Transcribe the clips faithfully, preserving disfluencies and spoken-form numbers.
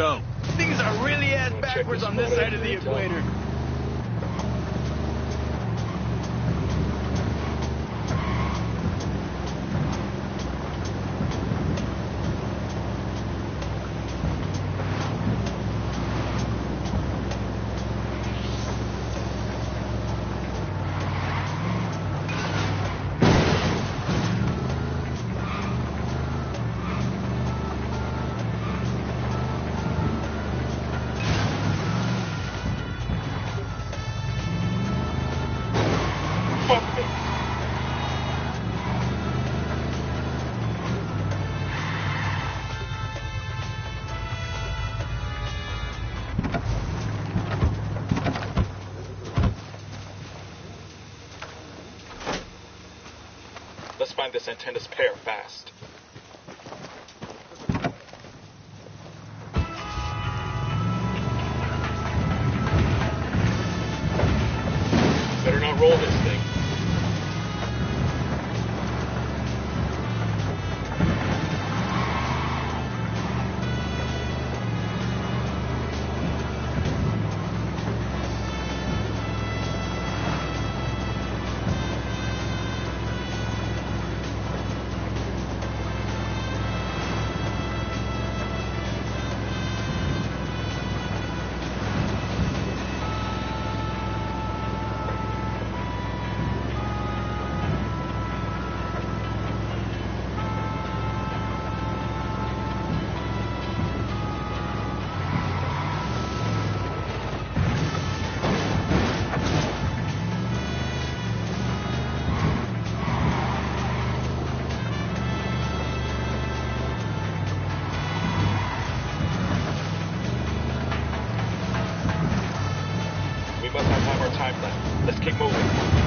go. Things are really ass backwards on this side of the equator. Let's find this antenna's pair fast. Better not roll this thing. Time left. Let's keep moving.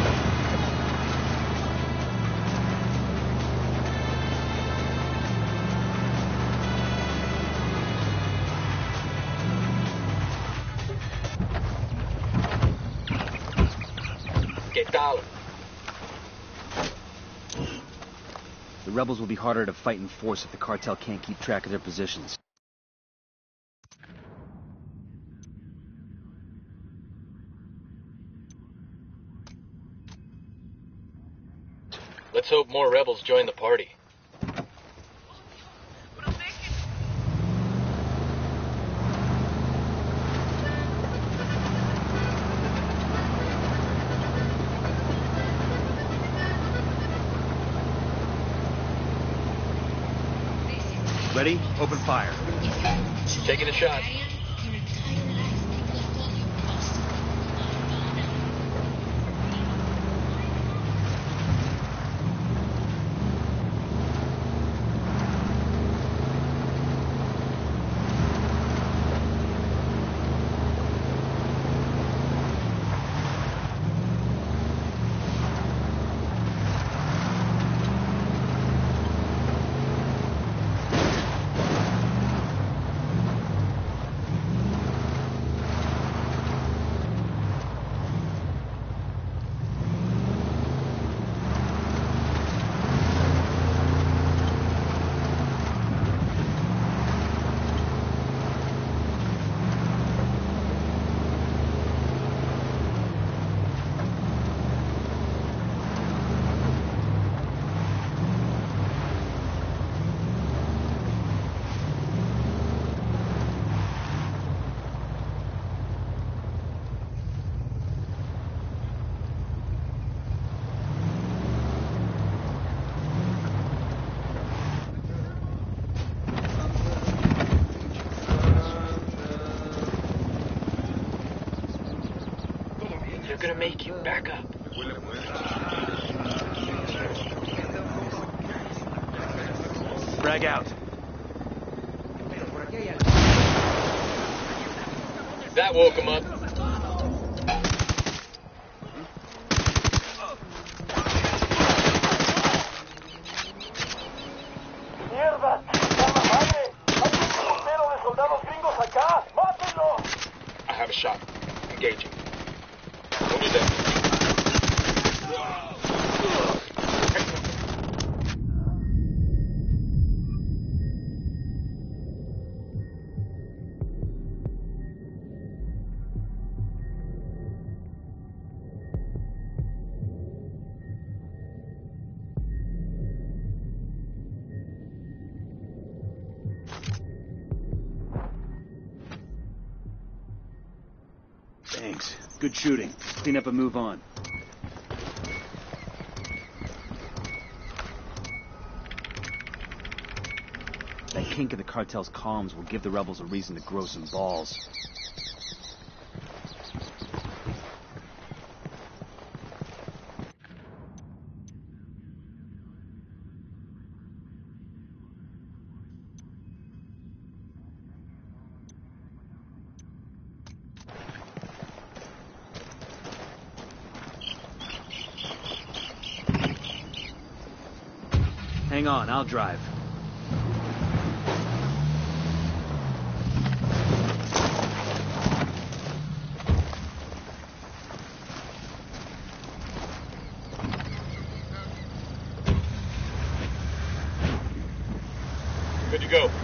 ¿Qué tal? The rebels will be harder to fight in force if the cartel can't keep track of their positions. Let's hope more rebels join the party. Ready? Open fire. Taking a shot. They're gonna make you back up. Frag out. That woke him up. ¡Mierda! ¡Llama madre! ¡Hay un pelotero de soldados gringos acá! ¡Mátenlo! I have a shot. Engaging. Don't do that. Good shooting. Clean up and move on. That kink in the cartel's comms will give the rebels a reason to grow some balls. Hang on, I'll drive. Good to go.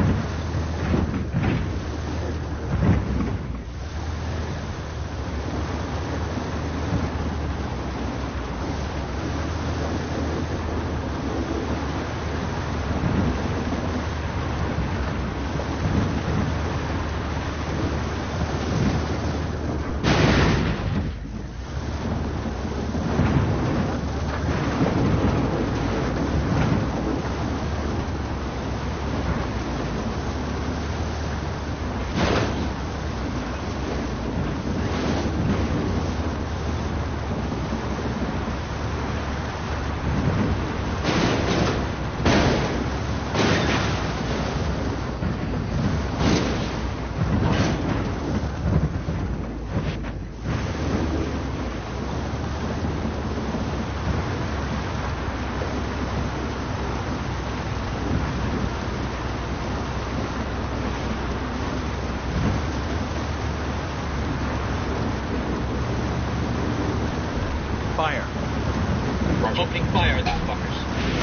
Fire. We're opening fire at that fuckers.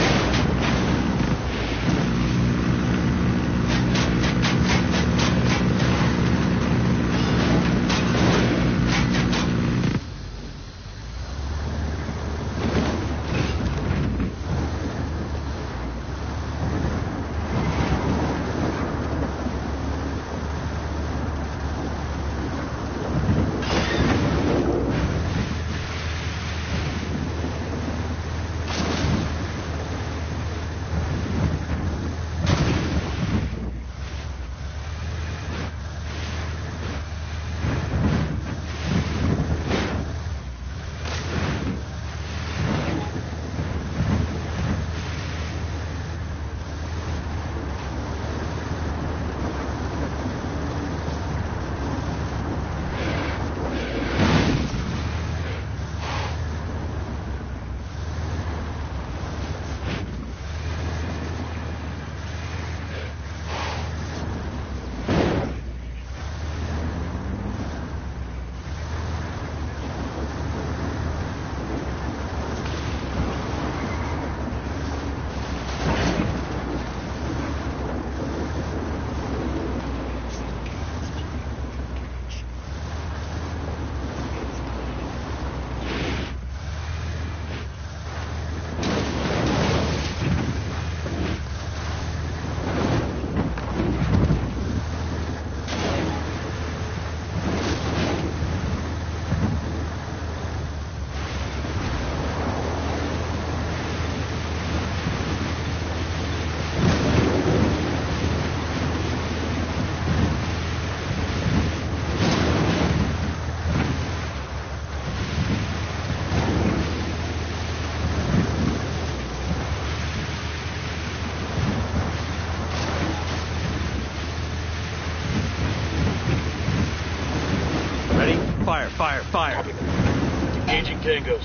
Fire, fire, fire. Copy. Engaging tangos.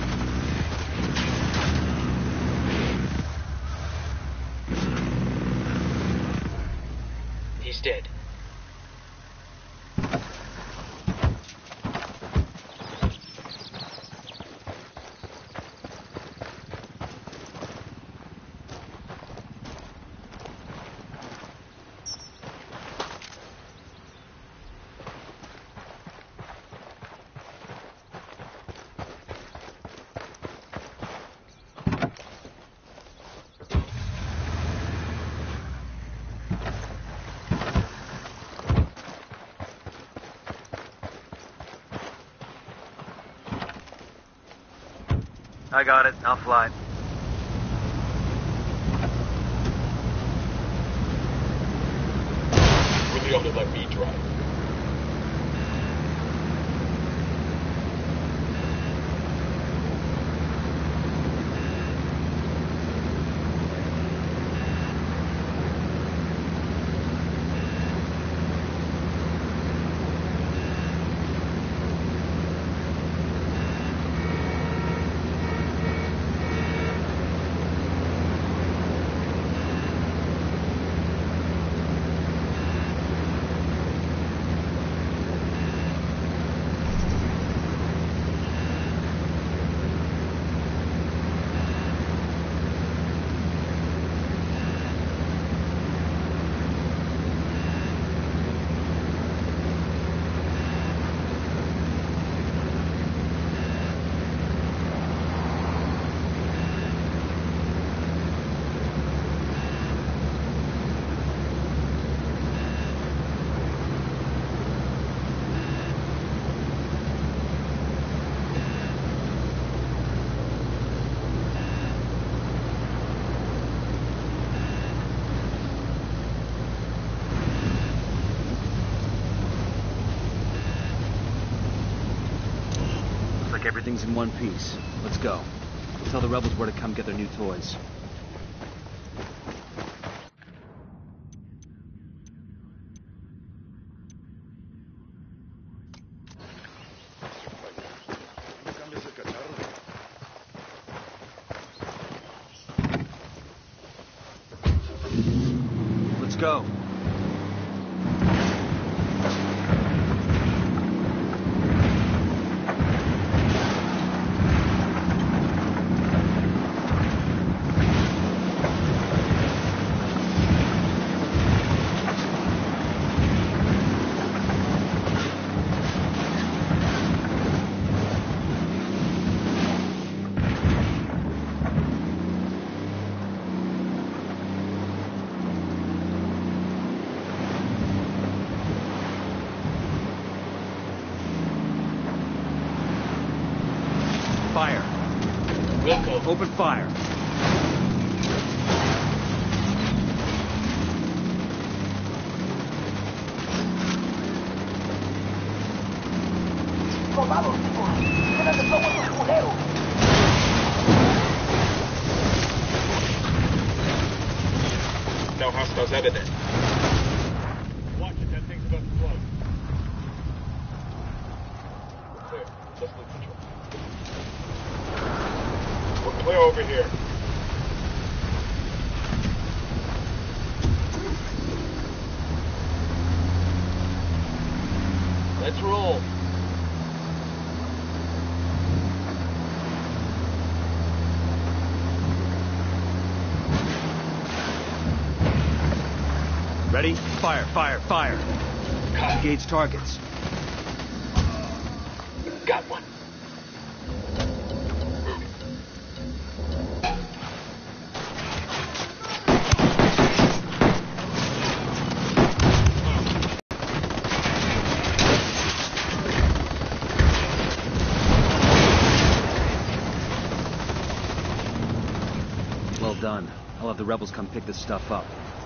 He's dead. I got it. I'll fly. Really ought to let me drive. Everything's in one piece. Let's go. We'll tell the rebels where to come get their new toys. Let's go. Fire. Wilco. Open fire. ¡Soldados, chicos! ¡Tienen de todo estos culeros! No hostiles evident. Watch it, that thing's about to blow. Clear. Let's lose control. We're clear over here. Let's roll. Ready? Fire, fire, fire. Engage targets. Got one. Well done. I'll have the rebels come pick this stuff up.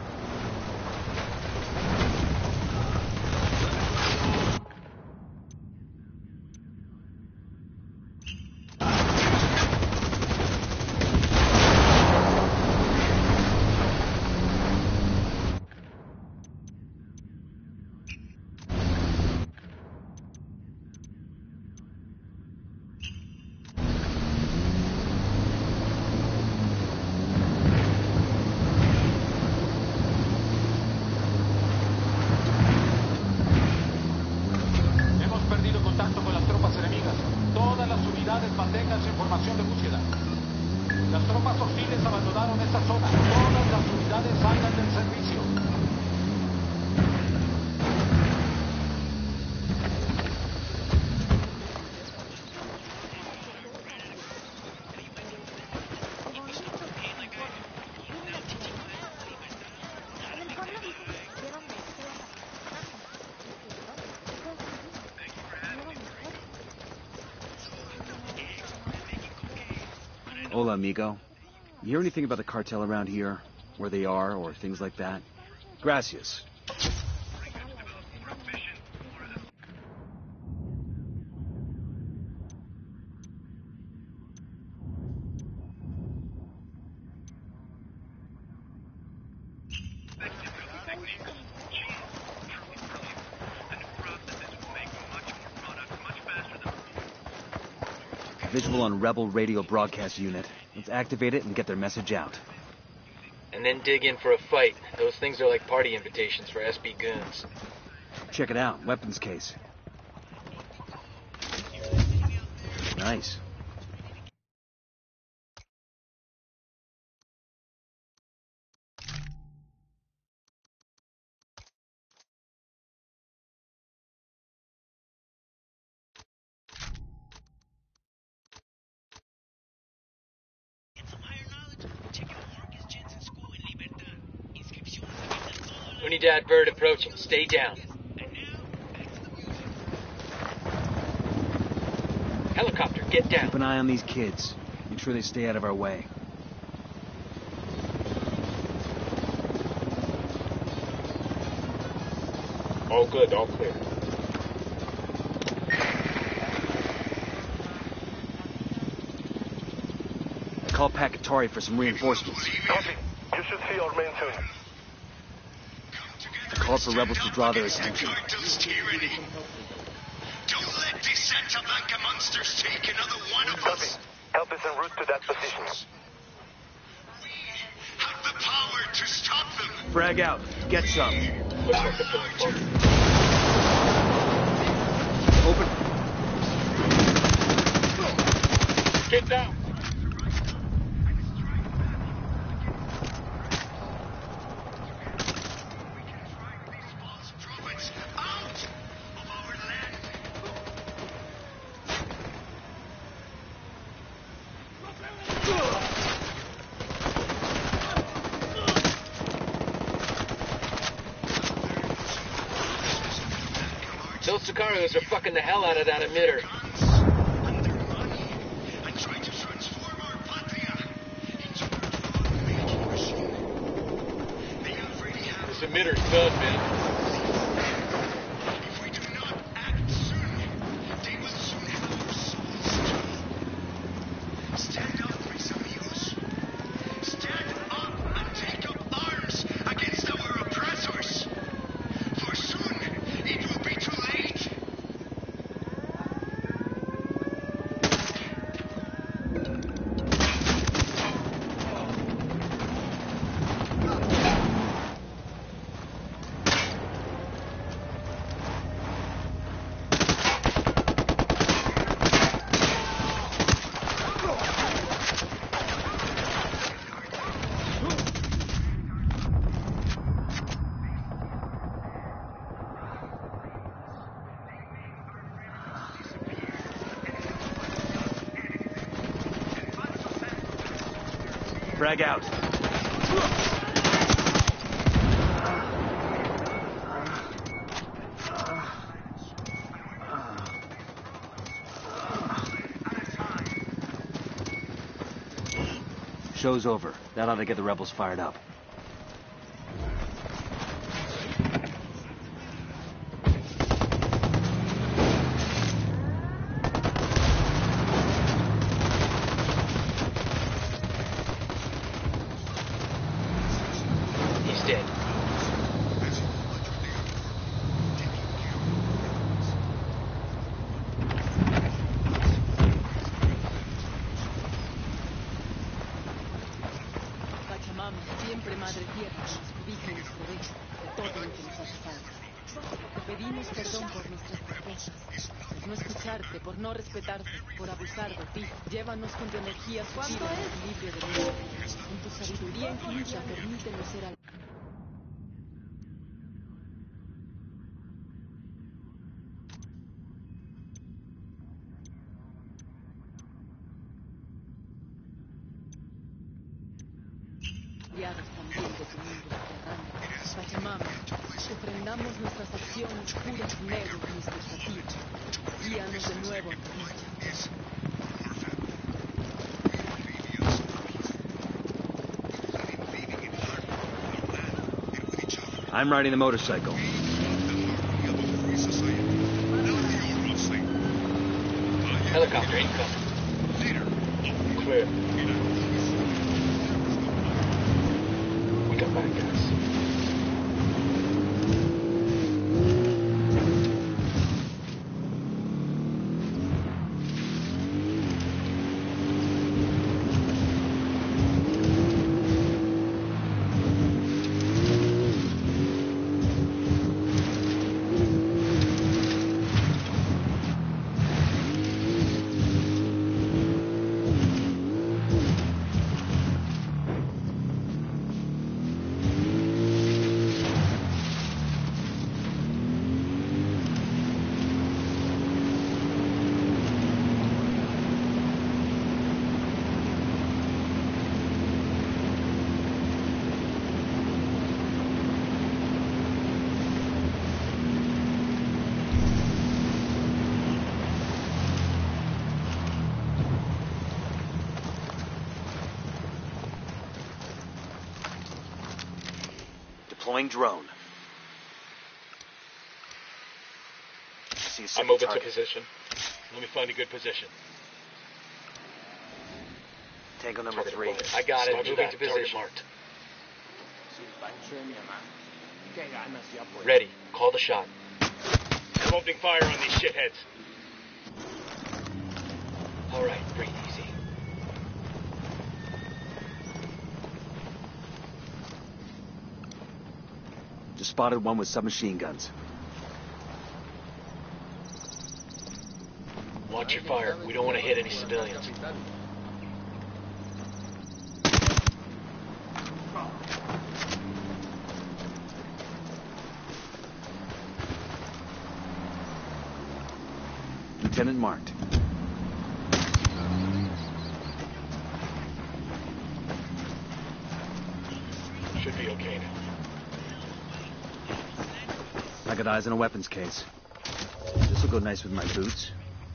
Manténganse en formación de búsqueda. Las tropas hostiles abandonaron esta zona. Todas las unidades salgan del servicio. Hola, amigo. You hear anything about the cartel around here? Where they are, or things like that? Gracias. Visual on Rebel radio broadcast unit. Let's activate it and get their message out. And then dig in for a fight. Those things are like party invitations for S B goons. Check it out. Weapons case. Nice. Unidad bird approaching. Stay down. Helicopter, get down. Keep an eye on these kids. Make sure they stay out of our way. All good, all clear. Call Pakatari for some reinforcements. Copy. You should see our men soon. Call for rebels to draw their attention. Cartel's tyranny. Don't let these Santa Blanca monsters take another one of Copy. us. Help us en route to that position. We have the power to stop them. Frag out. Get some. Looks like they're pulling forward. Open. Get down. Those Sicarios are fucking the hell out of that emitter. This emitter's done, man. If we do not act soon, they will soon have our souls too. Stand up, mis amigos. Stand up and take up arms against our oppressors. For soon it will be too late. Frag out. Show's over. That ought to get the rebels fired up. He's dead. Pachamama, siempre Madre Tierra, nos cobija y nos provee de todo lo que nos hace falta. Te pedimos perdón por nuestras torpezas, por no escucharte, por no respetarte, por abusar de ti. Llévanos con tu energía sutil al equilibrio del mundo. En tu sabiduría infinita, permítenos ser al... también de tu mundo subterráneo. Pachamama, te ofrendamos nuestras acciones puras, negros, nuestros cativos. Guíanos de nuevo a tu dicha. I'm riding the motorcycle. Helicopter incoming. Clear. We got bad guys. Deploying drone. See a I second move it to target. position. Let me find a good position. Tango number Target three. acquired. I got it. Moving to position. Marked. Ready. Call the shot. I'm opening fire on these shitheads. All right, breathe easy. Just spotted one with submachine guns. Watch your fire. We don't want to hit any civilians. Lieutenant marked. Should be okay now. I got eyes on a weapons case. This will go nice with my boots.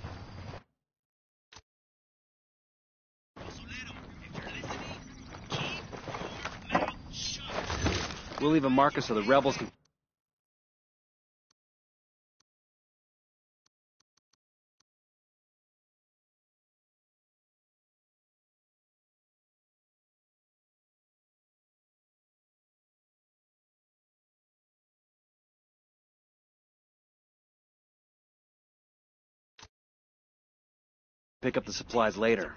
We'll leave a marker so the rebels can... pick up the supplies later.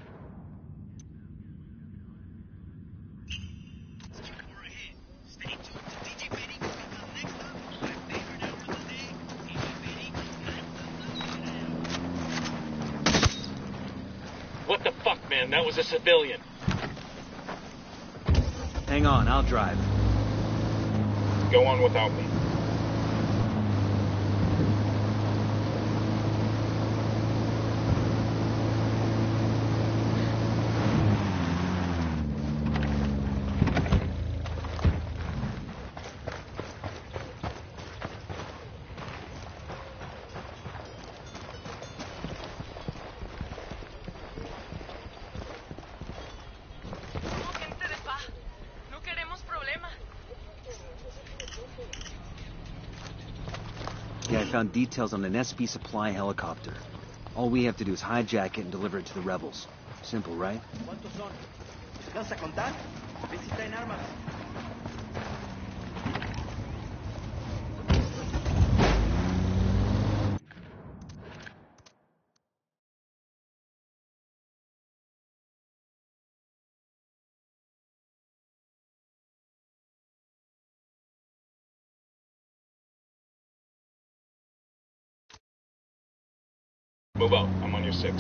What the fuck, man? That was a civilian. Hang on, I'll drive. Go on without me. Yeah, I found details on an S P supply helicopter. All we have to do is hijack it and deliver it to the rebels. Simple, right? ¿Cuántos son? ¿Alcanza a contar? Ve si traen armas. Move out. I'm on your six.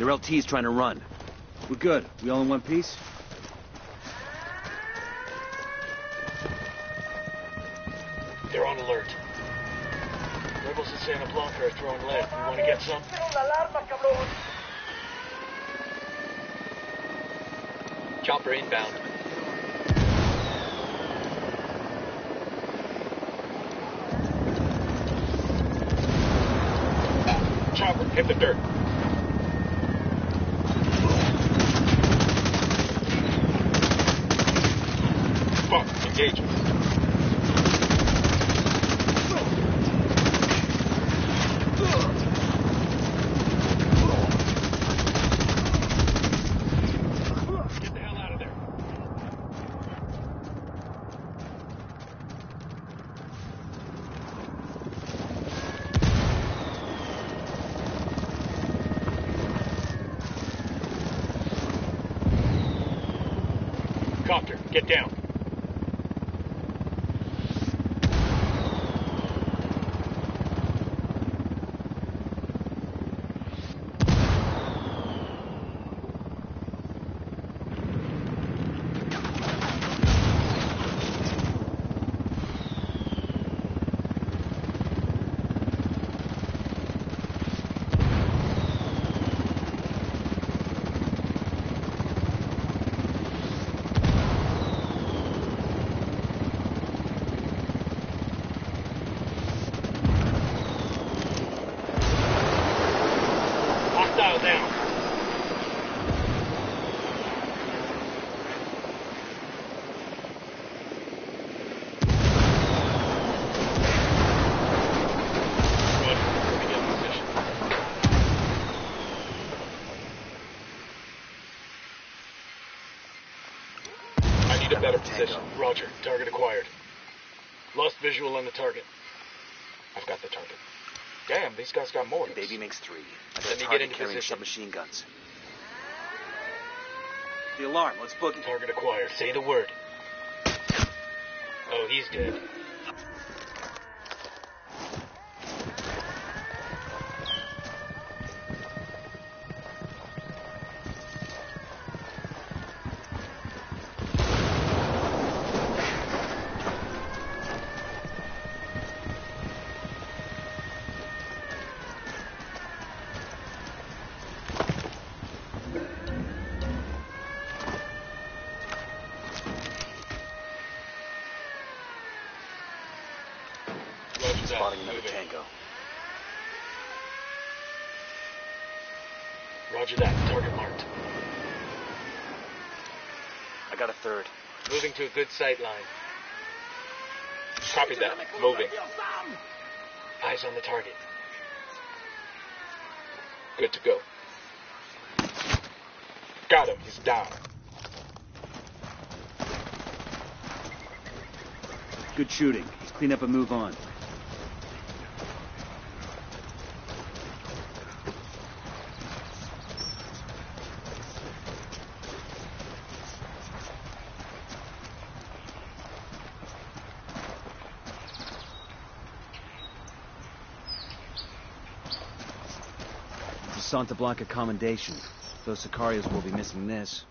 Their L T's trying to run. We're good. We all in one piece? They're on alert. Rebels in Santa Blanca are throwing lead. You want to get some? Chopper inbound. Chopper, hit the dirt. Fuck, engaging. Get the hell out of there. Copter, get down. Hostile down. Good. Let me get in position. I need a better position. Roger. Target acquired. Lost visual on the target. I've got the target. Damn, these guys got mortars. Baby makes three. I got Let a me get target into carrying position. submachine guns. The alarm. Let's boogie. Target acquired. Say the word. Oh, he's dead. Roger that. Spotting another Moving. tango. Roger that. Target marked. I got a third. Moving to a good sight line. Copy that. Moving. Eyes on the target. Good to go. Got him. He's down. Good shooting. Let's clean up and move on. This is Santa Blanca Commendation. Those Sicarios will be missing this.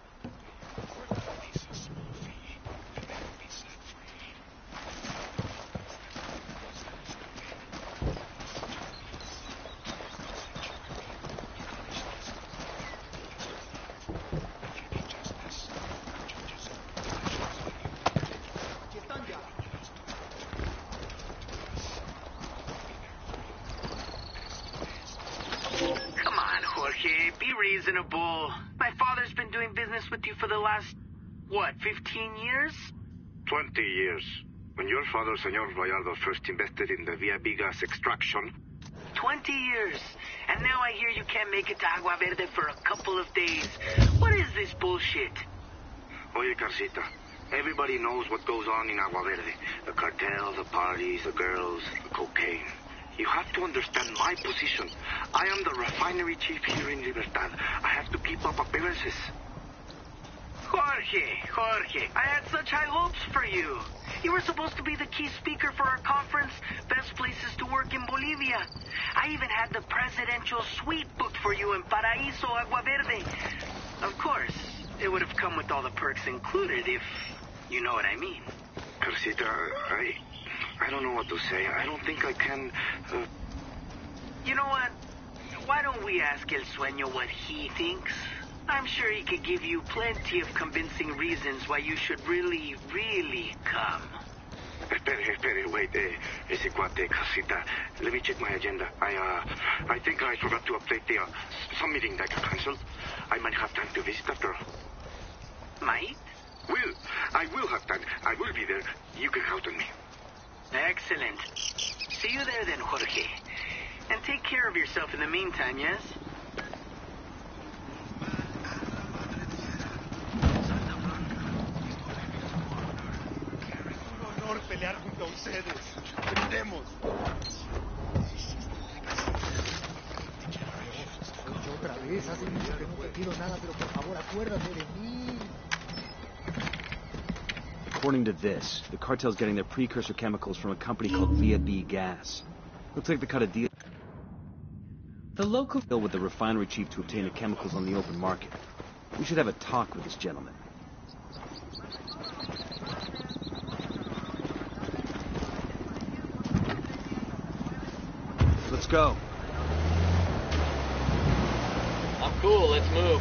Come on, Jorge, be reasonable. My father's been doing business with you for the last, what, fifteen years? Twenty years. When your father, Senor Vallardo, first invested in the Villa Vigas extraction. Twenty years. And now I hear you can't make it to Agua Verde for a couple of days. What is this bullshit? Oye, Carcita, everybody knows what goes on in Agua Verde. The cartel, the parties, the girls, the cocaine. You have to understand my position. I am the refinery chief here in Libertad. I have to keep up appearances. Jorge, Jorge, I had such high hopes for you. You were supposed to be the key speaker for our conference, Best Places to Work in Bolivia. I even had the presidential suite booked for you in Paraíso, Agua Verde. Of course, it would have come with all the perks included if you know what I mean. Carcita, I... I don't know what to say. I don't think I can... Uh... You know what? Why don't we ask El Sueño what he thinks? I'm sure he could give you plenty of convincing reasons why you should really, really come. Espere, espere, wait. Eh, ese cuate, Carcita. Let me check my agenda. I, uh... I think I forgot to update the, uh, some meeting that got cancelled. I might have time to visit after all. Might? Will. I will have time. I will be there. You can count on me. Excellent. See you there then, Jorge. And take care of yourself in the meantime, yes? Un honor pelear junto a ustedes. Brindemos. Otra vez, hace mucho que no te pido nada, pero por favor acuérdate de mí. According to this, the cartel's getting their precursor chemicals from a company called Via B Gas. Looks like they cut a deal The local... with the refinery chief to obtain the chemicals on the open market. We should have a talk with this gentleman. Let's go. I'm cool, let's move.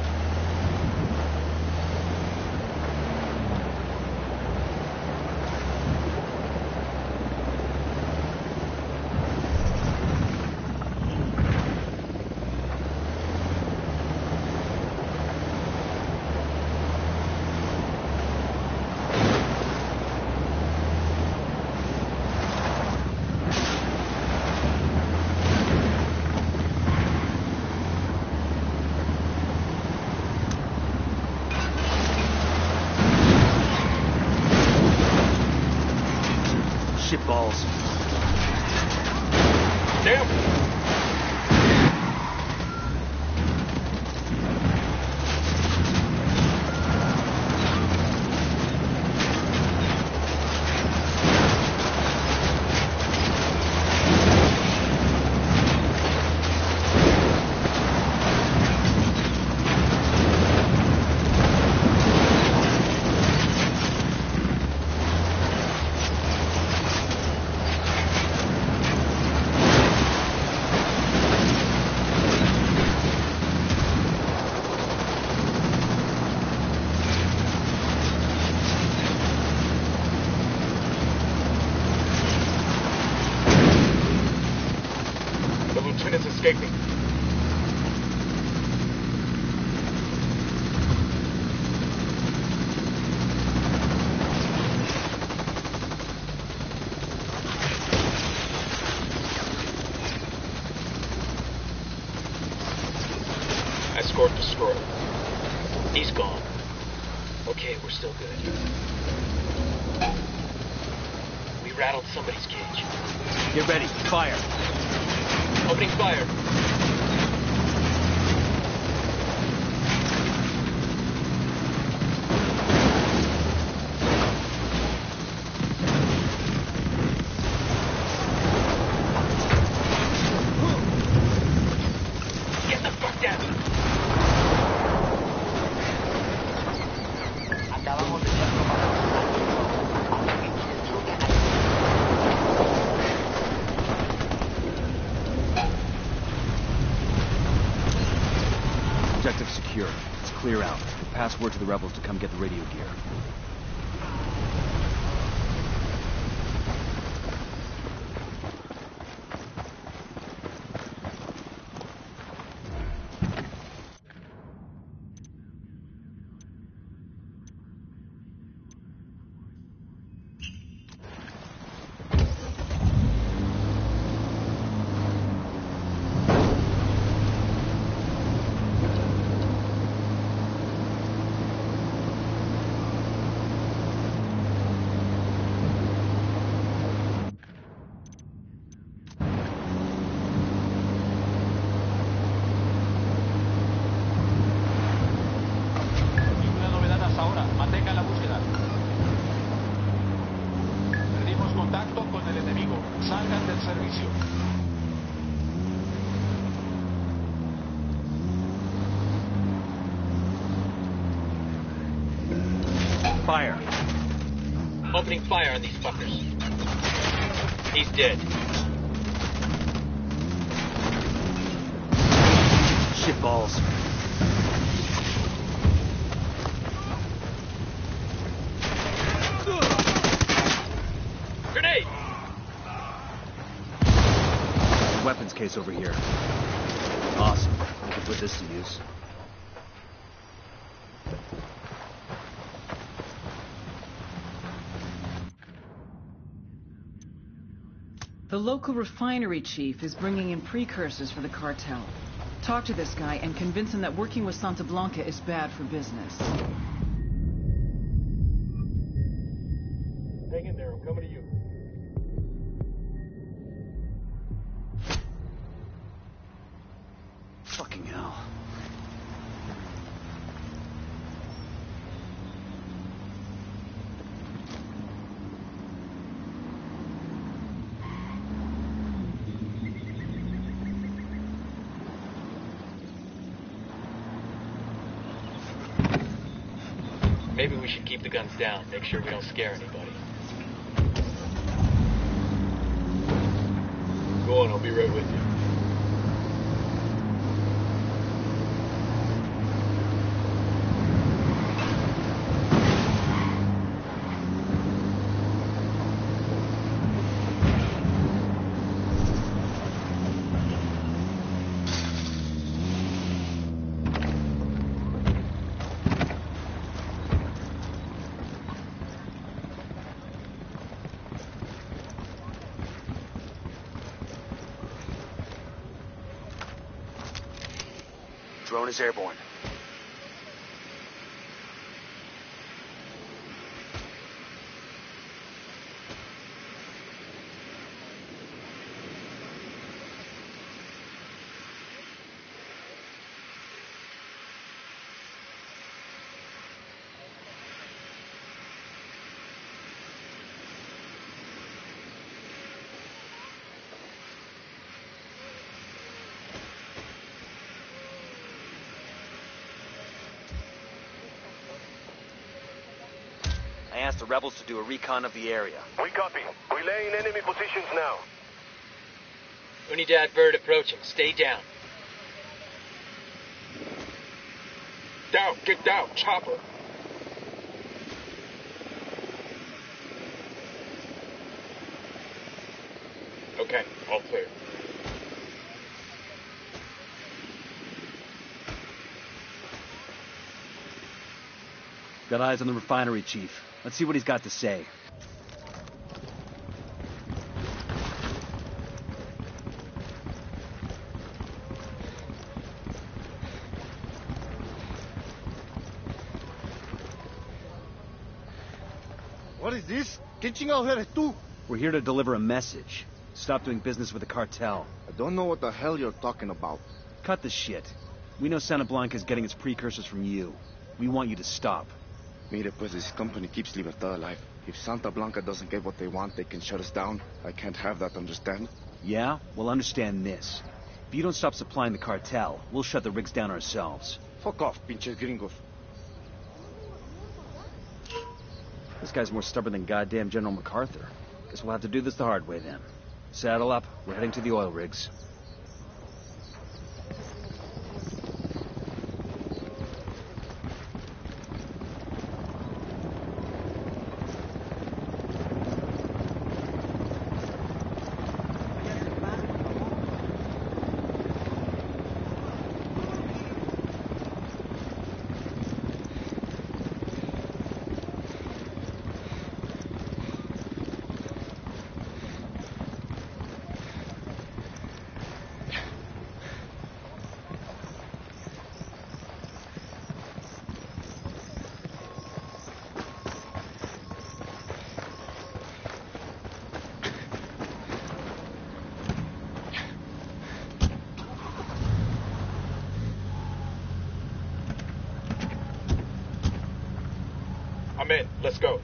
Shitballs. Damn! Lieutenant's escaping. Escort destroyed. He's gone. Okay, we're still good. We rattled somebody's cage. Get ready. Fire. Opening fire. Get the fuck down. Acabamos de ser Objective secure. Let's clear out. Pass word to the rebels to come get the radio gear. Fire. Opening fire on these fuckers. He's dead. Shit balls. Grenade! Weapons case over here. Awesome. I can put this to use. The local refinery chief is bringing in precursors for the cartel. Talk to this guy and convince him that working with Santa Blanca is bad for business. Hang in there, I'm coming to you. Fucking hell. Maybe we should keep the guns down, make sure we don't scare anybody. Go on, I'll be right with you. Drone is airborne. I asked the rebels to do a recon of the area. We copy. Relaying enemy positions now. Unidad bird approaching. Stay down. Down, get down, chopper. Okay, all clear. Got eyes on the refinery chief. Let's see what he's got to say. What is this? ¿Qué chingados eres tú? We're here to deliver a message. Stop doing business with the cartel. I don't know what the hell you're talking about. Cut the shit. We know Santa Blanca is getting its precursors from you. We want you to stop. Mire, pues this company keeps Libertad alive. If Santa Blanca doesn't get what they want, they can shut us down. I can't have that, understand? Yeah? Well, understand this. If you don't stop supplying the cartel, we'll shut the rigs down ourselves. Fuck off, pinches gringos. This guy's more stubborn than goddamn General MacArthur. Guess we'll have to do this the hard way then. Saddle up. We're heading to the oil rigs. I'm in. Let's go.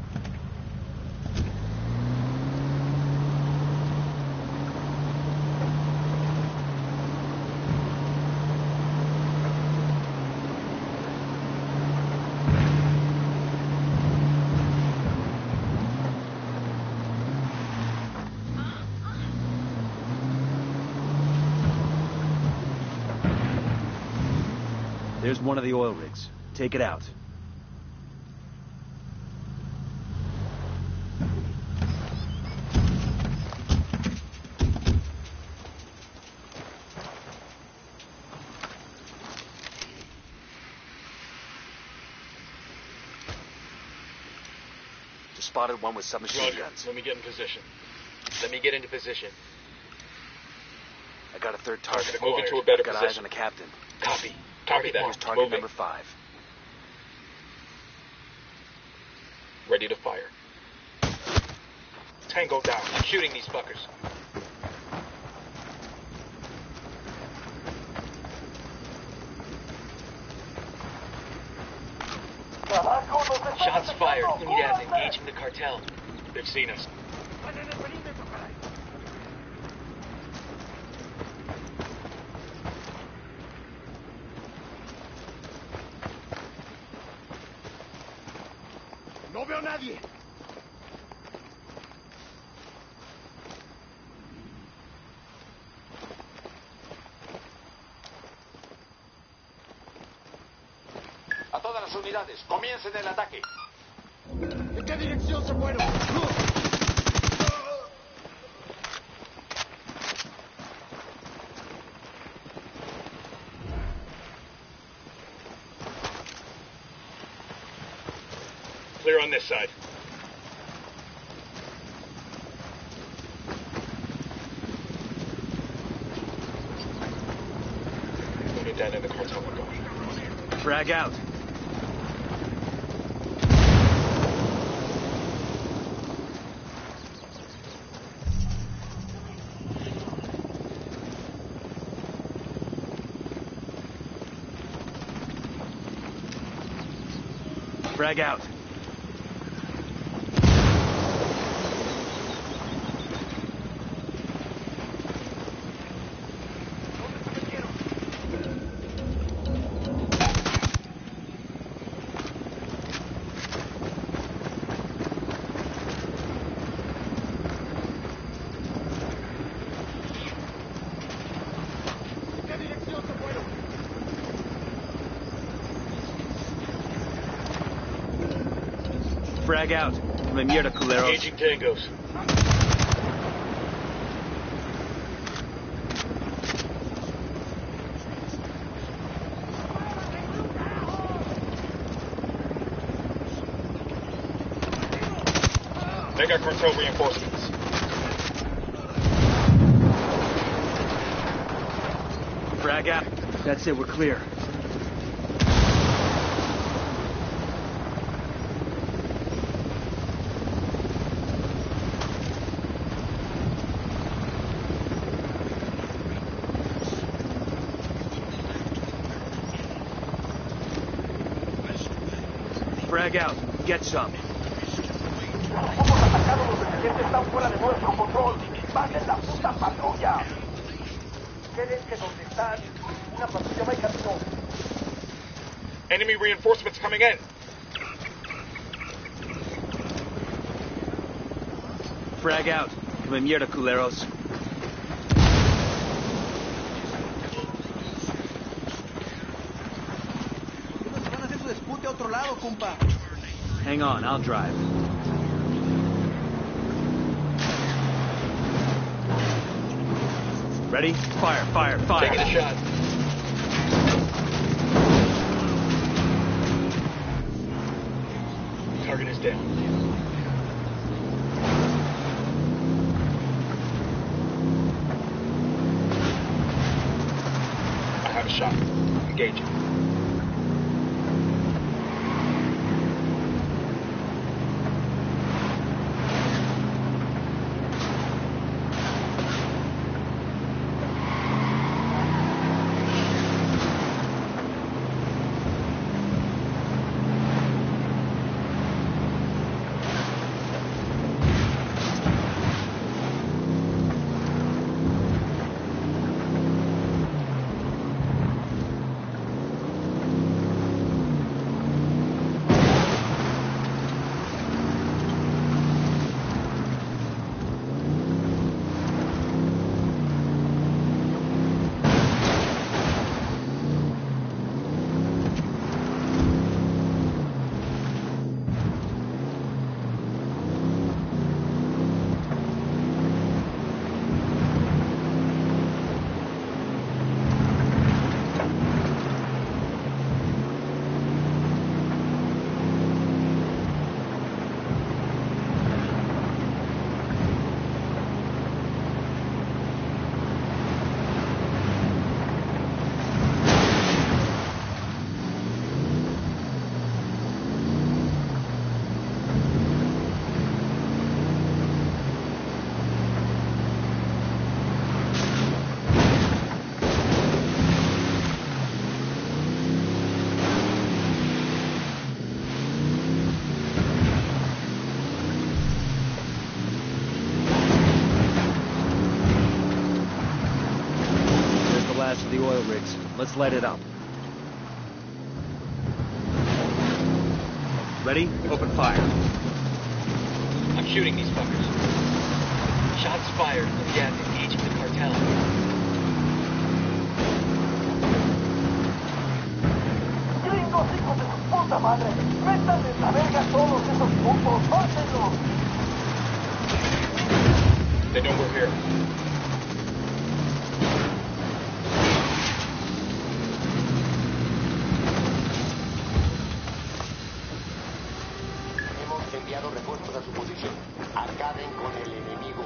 There's one of the oil rigs. Take it out. Just spotted one with submachine Roger. guns. Let me get in position. Let me get into position. I got a third target. Move into a better I've got position. eyes on the captain. Copy. Copy that. Here's target Moving. number five. Ready to fire. Tango down. I'm shooting these fuckers. Shots fired. U N I D A D engaging the cartel. They've seen us. No veo a nadie. A todas las unidades, comiencen el ataque. ¿En qué dirección se fueron? Clear on this side. Unit down in the cartel will go. Frag out. Frag out. ¿En qué dirección se fueron? Frag out. Come mierda, culeros. Engaging tangos. They got cartel reinforcements. Frag out. That's it, we're clear. Frag out. Get some. Somos atacados, los dependientes están fuera de nuestro control. ¡Bajen la puta patrulla! Quédense donde están. Una patrulla va en camino. Enemy reinforcements coming in. Frag out. Come mierda, culeros. Van a hacer su dispute a otro lado, compa. Hang on, I'll drive. Ready? Fire, fire, fire. Taking a shot. Target is down. I have a shot. Engaging. Let's light it up. Ready? Open fire. I'm shooting these fuckers. Shots fired. Yes, engaging the cartel. Gringos, hijos de su puta madre. Métanle en la verga todos esos putos. ¡Mátenlos! They know we're here. Hemos enviado refuerzos a su posición. Acaben con el enemigo.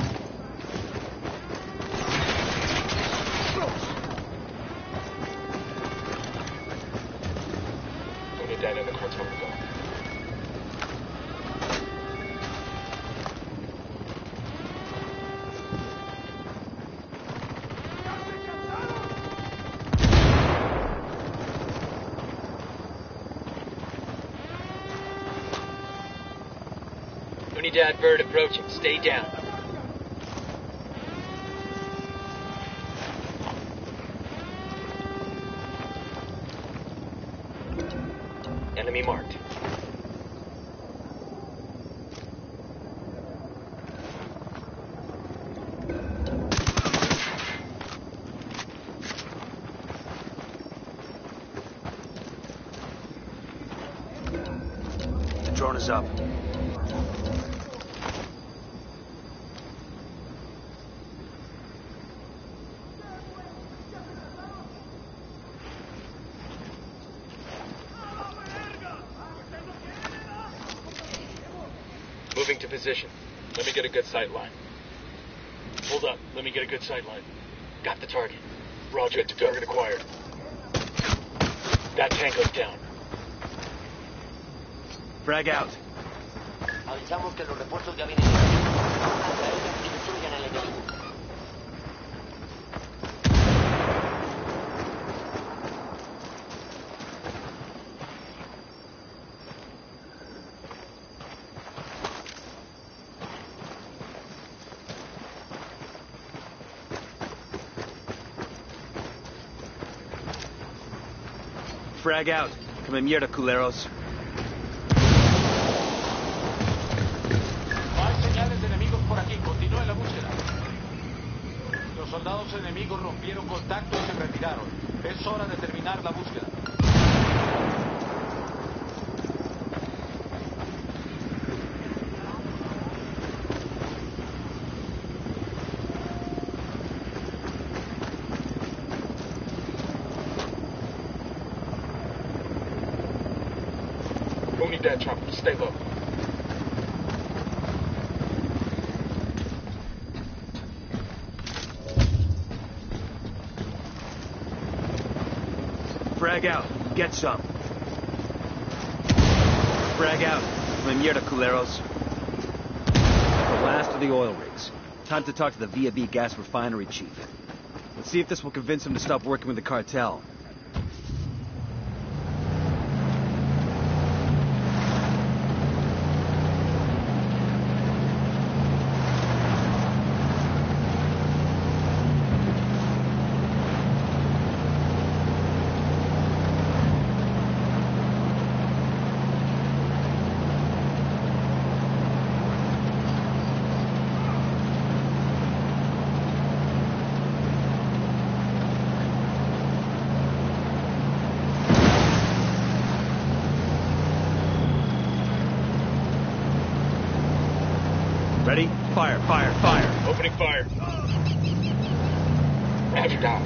Unidad in the cartel will go. Unidad bird approaching. Stay down. Enemy marked. The drone is up. Moving to position. Let me get a good sight line. Hold up. Let me get a good sight line. Got the target. Roger, to target acquired. That tango's down. Frag out. Avisamos que los refuerzos ya vienen. Atraigan y destruyan al enemigo. Frag out. Come mierda, culeros. No hay señales de enemigos por aquí. Continúen la búsqueda. Los soldados enemigos rompieron contacto y se retiraron. Es hora de terminar la búsqueda. Unidad chopper. Stay low. Frag out. Get some. Frag out. Come mierda, culeros. The last of the oil rigs. Time to talk to the Via B gas refinery chief. Let's see if this will convince him to stop working with the cartel. Ready? Fire, fire, fire. Opening fire. Roger, down.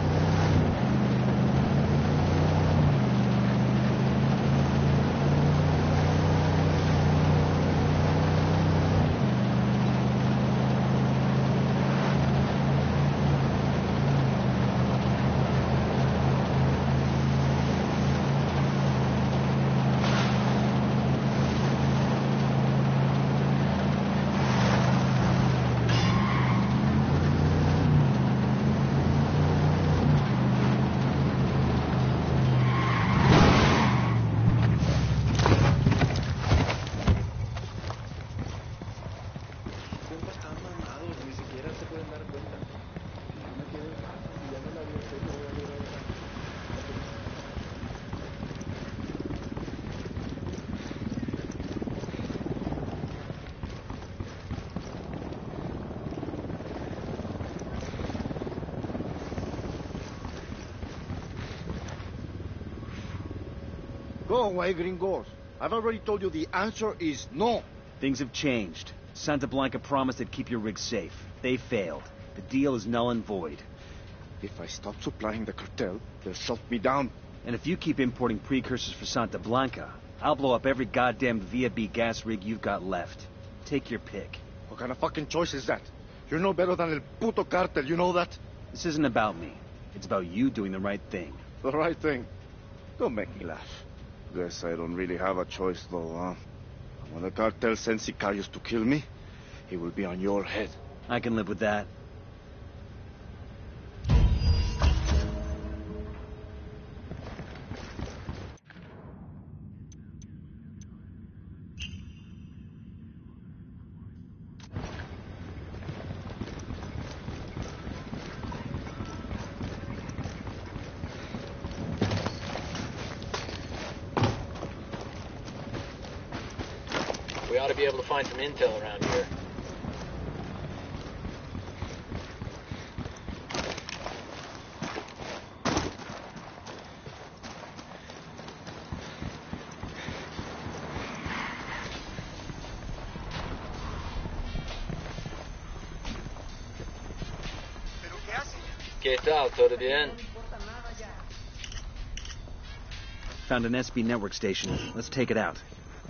No way, gringos. I've already told you the answer is no. Things have changed. Santa Blanca promised they'd keep your rig safe. They failed. The deal is null and void. If I stop supplying the cartel, they'll shut me down. And if you keep importing precursors for Santa Blanca, I'll blow up every goddamn V A B gas rig you've got left. Take your pick. What kind of fucking choice is that? You're no better than El Puto Cartel, you know that? This isn't about me. It's about you doing the right thing. The right thing? Don't make me laugh. Guess I don't really have a choice, though, huh? When the cartel sends sicarios to kill me, he will be on your head. I can live with that. We ought to be able to find some intel around here. ¿Qué tal? ¿Todo bien? Found an S B network station. Let's take it out.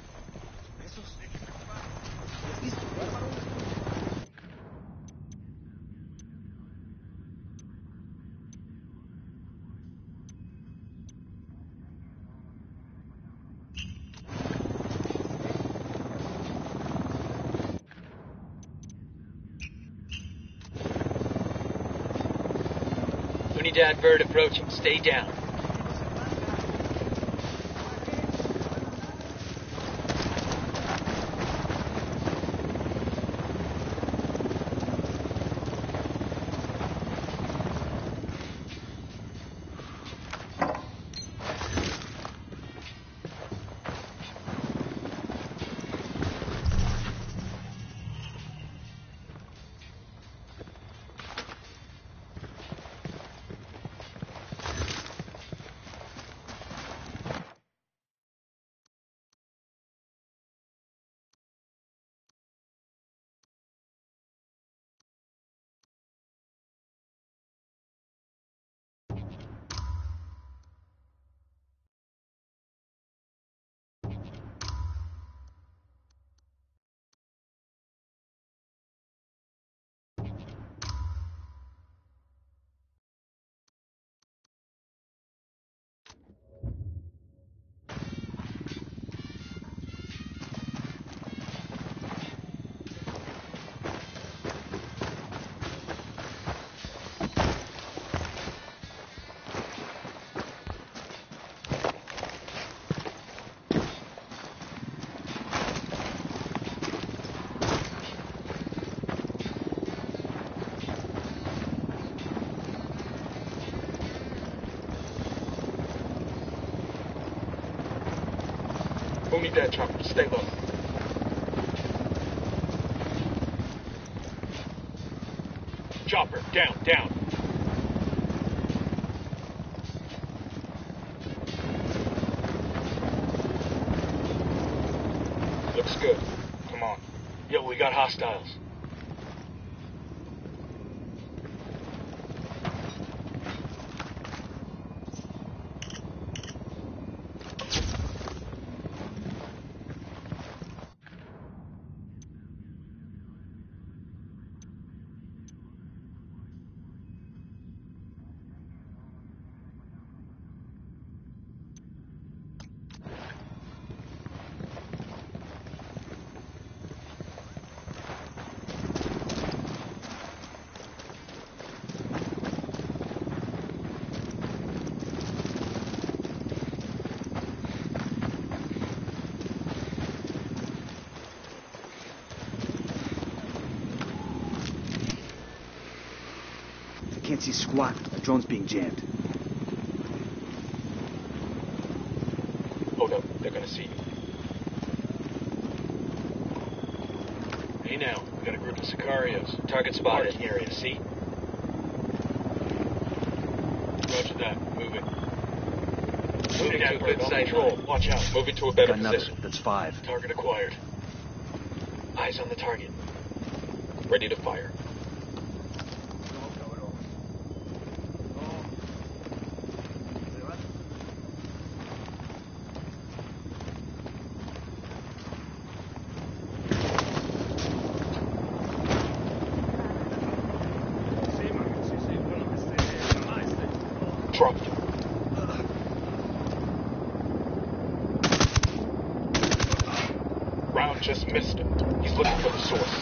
Unidad Bird approaching. Stay down. Unidad chopper, stay low. Chopper, down, down. Looks good. Come on. Yo, we got hostiles. Can't see squat. The drone's being jammed. Hold up. They're gonna see you. Hey now, we got a group of Sicarios. Target spotted. Parking area, see? Roger that. Move it. Moving to a good site. Control. Watch out. Moving to a better Got another. position. That's five. Target acquired. Eyes on the target. Ready to fire. Dropped. Round just missed him. He's looking for the source.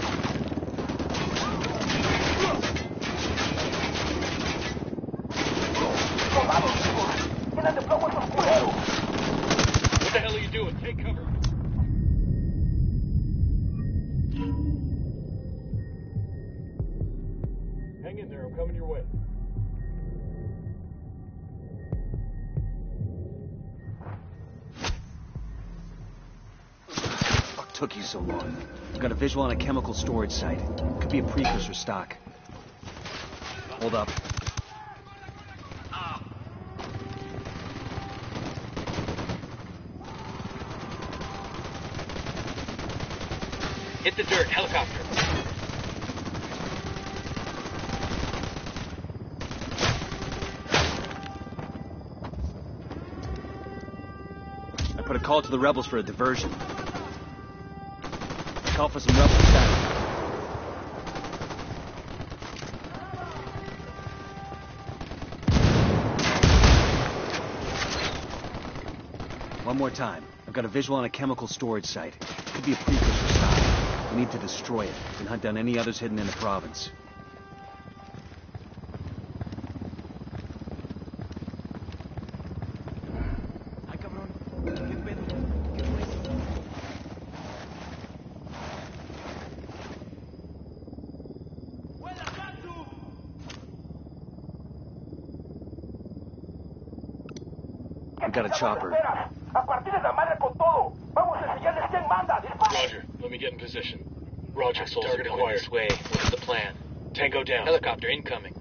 What the hell are you doing? Take cover. Hang in there. I'm coming your way. Fuck took you so long? I've got a visual on a chemical storage site. Could be a precursor stock. Hold up. Hit the dirt. Helicopter. I put a call to the rebels for a diversion. Call for some rebel staff. One more time. I've got a visual on a chemical storage site. Could be a precursor stock. We need to destroy it and hunt down any others hidden in the province. I've got a chopper. Roger. Let me get in position. Roger. Target acquired. This way. What's the plan? Tango down. Helicopter incoming.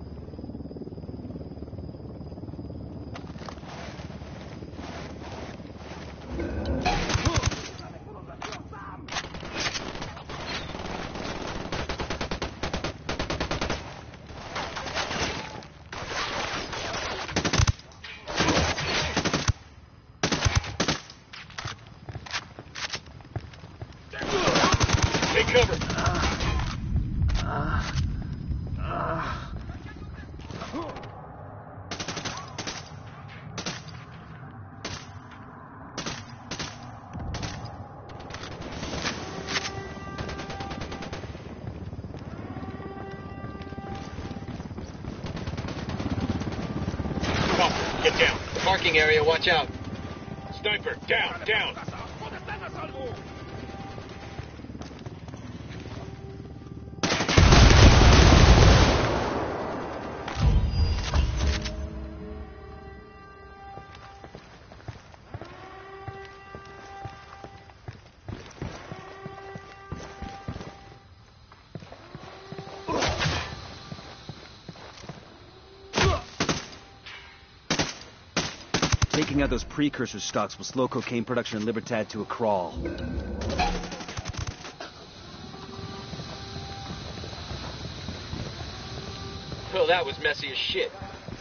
Take cover. Copter, get down. The parking area, watch out. Sniper, down, down. Taking out those precursor stocks will slow cocaine production in Libertad to a crawl. Well, that was messy as shit.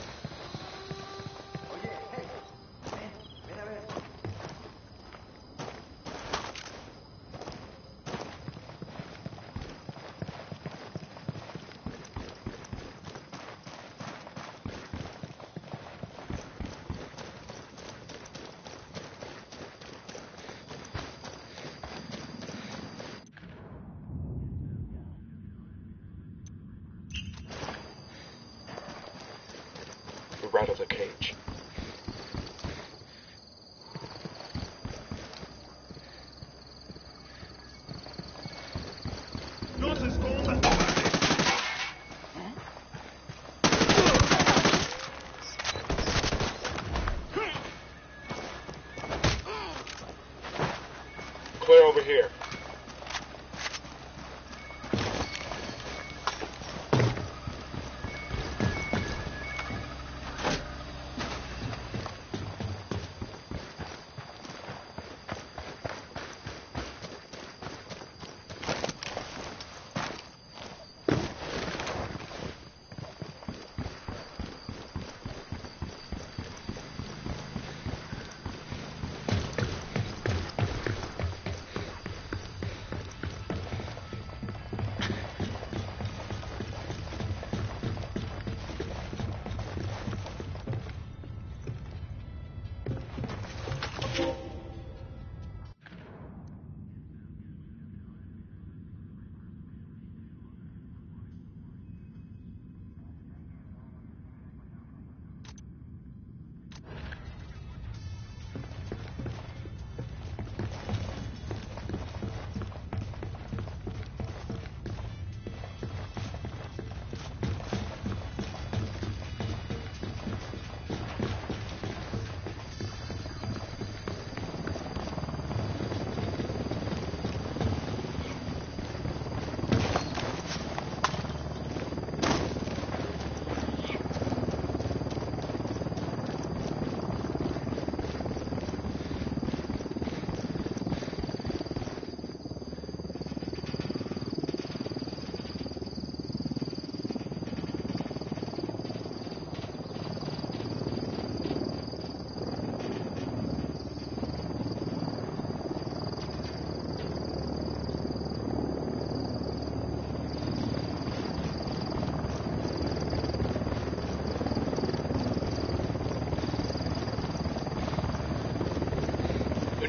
We're out of the cage. Clear over here.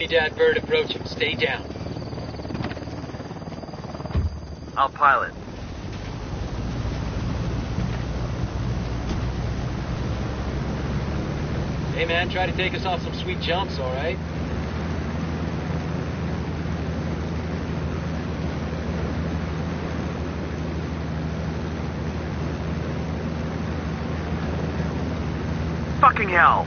Trinidad bird approaching. Stay down. I'll pilot. Hey man, try to take us off some sweet jumps, alright? Fucking hell!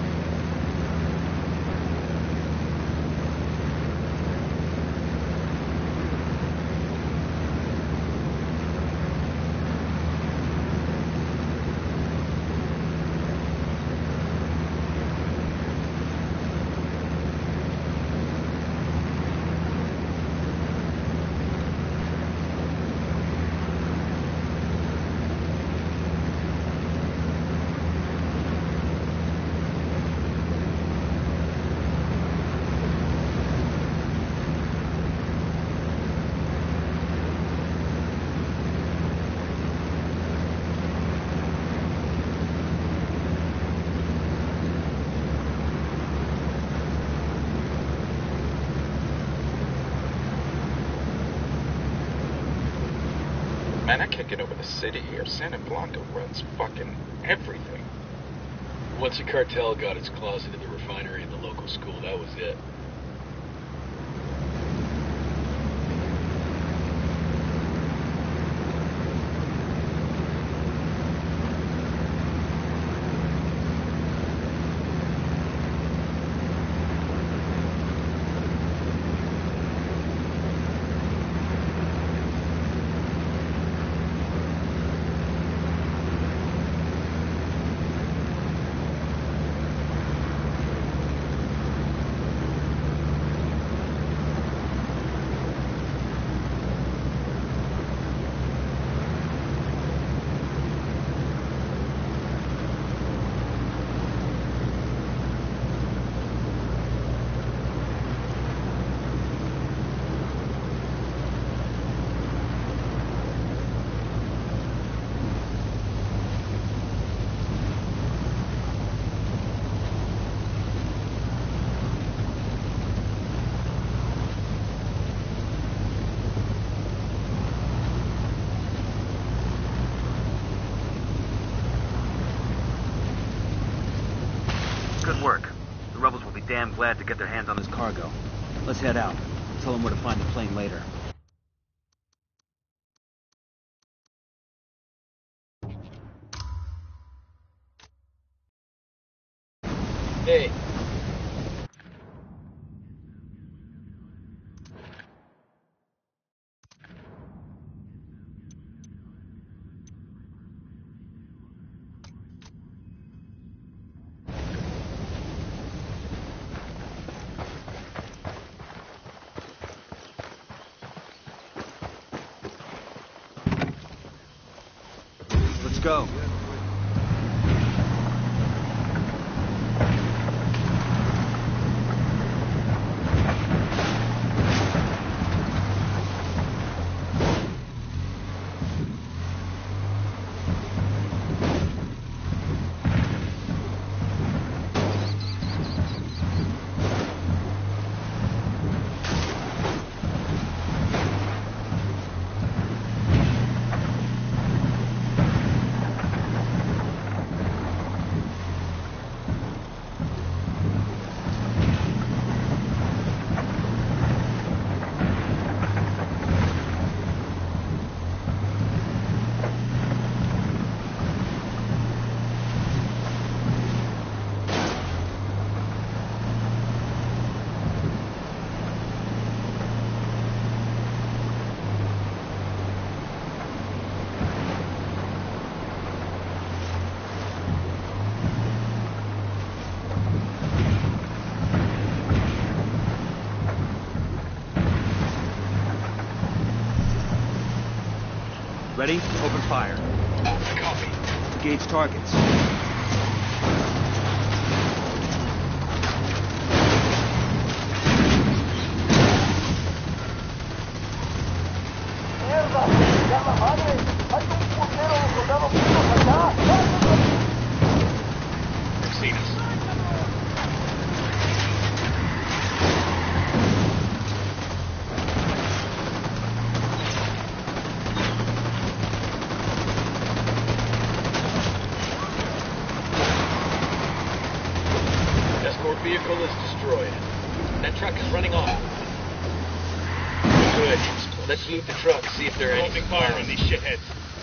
Man, I can't get over the city here. Santa Blanca runs fucking everything. Once the cartel got its claws into the refinery and the local school, that was it. Good work. The rebels will be damn glad to get their hands on this cargo. Let's head out. Tell them where to find the plane later. Hey. Let's go. Ready? Open fire. Copy. Engage targets. ¡Mierda! ¡Ya la madre! ¡Hay un puñero de soldados vivos allá! They've seen us. Let's loot the truck, see if there are any... Opening fire on these shitheads.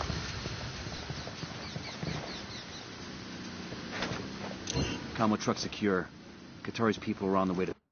Combo truck secure. Qatari's people are on the way to...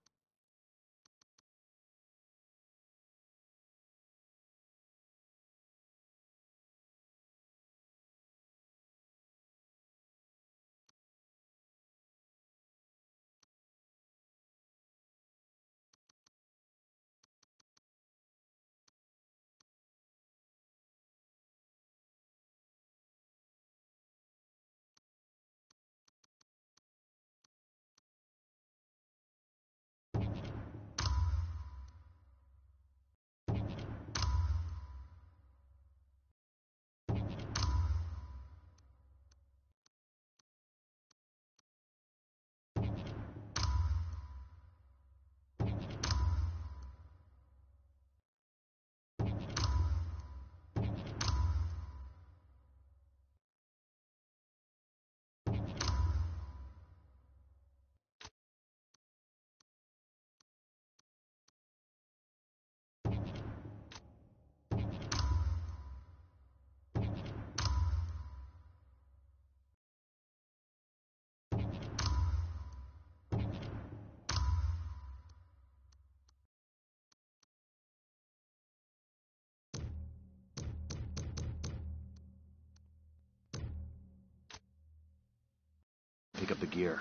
Pick up the gear.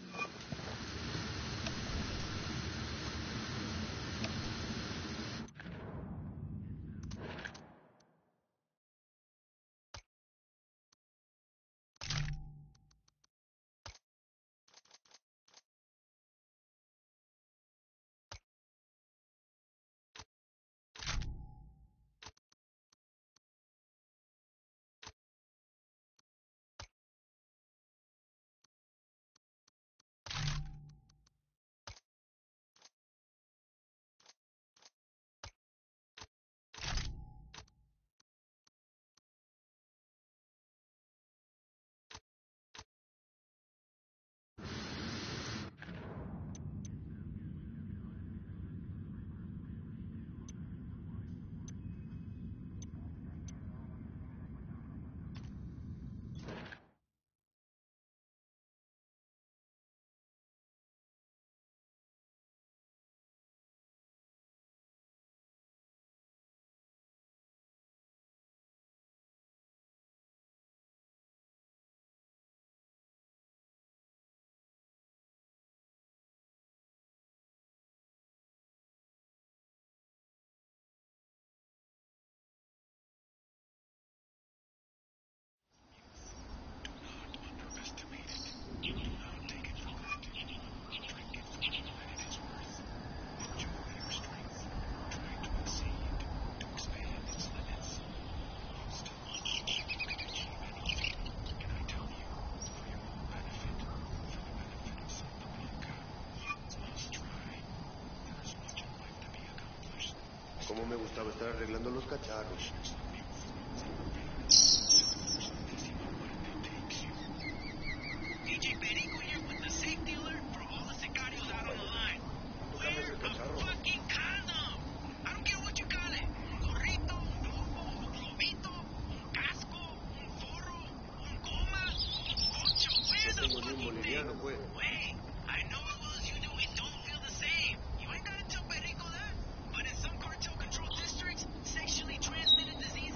Cómo me gustaba estar arreglando los cacharros. D J Perico here with the safety alert for all the sicarios out on the line. Wear a fucking condom. I don't care what you call it. Un gorrito, un globo, un globito, un casco, un forro, un goma, un poncho. Wear the fucking thing. Wait, I know as well as you do it don't feel the same. You ain't gotta tell Perico that. But in some cartel-controlled districts, sexually transmitted diseases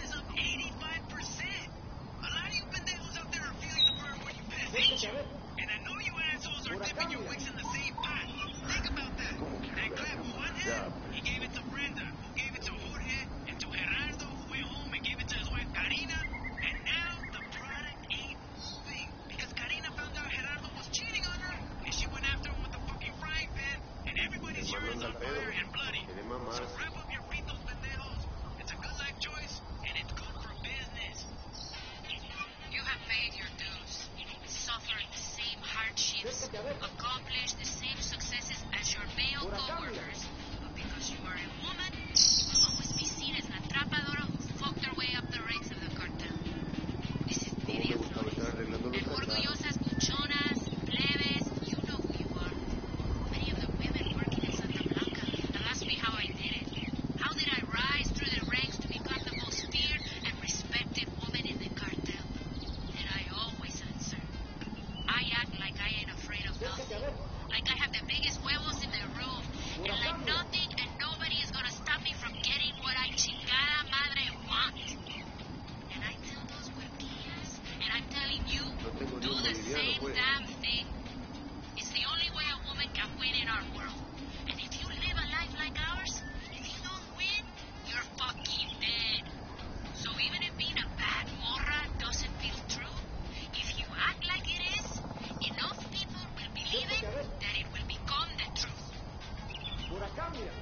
Same pues. damn thing. It's the only way a woman can win in our world. And if you live a life like ours, if you don't win, you're fucking dead. So even if being a bad morra doesn't feel true, if you act like it is, enough people will believe it that it will become the truth. Por acá, mira.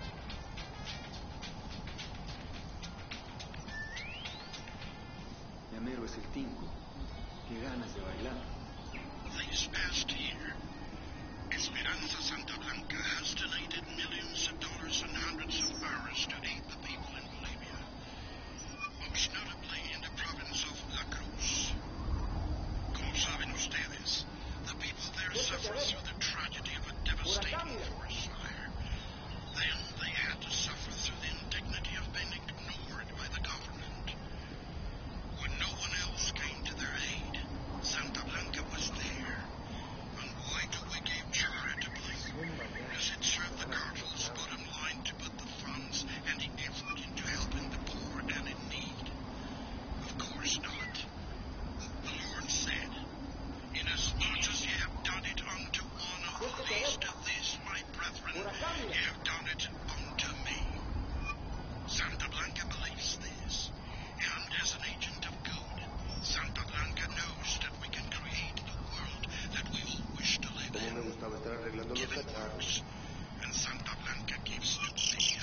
Llamero es el Tinko. Qué ganas de bailar. This past year, Esperanza Santa Blanca has donated millions of dollars and hundreds of hours to aid the people in Bolivia, most notably in the province of La Cruz. Como saben ustedes, the people there suffer through the tragedy of a devastating forest fire. Then they had to suffer through the indignity of being ignored by the government. When no one else came to their aid, Santa Blanca was there. And why do we give charitably? Does it serve the cartel's bottom line to put the funds and the effort into helping the poor and in need? Of course not. The Lord said, "Inasmuch as ye have done it unto one of the least of these, my brethren, ye have done it unto me." Santa Blanca believes this, and as an agent of good, Santa Blanca knows that we can create the world that we all wish to live Como me in. gustaba estar arreglando los Given cacharros. works, and Santa Blanca gives to me.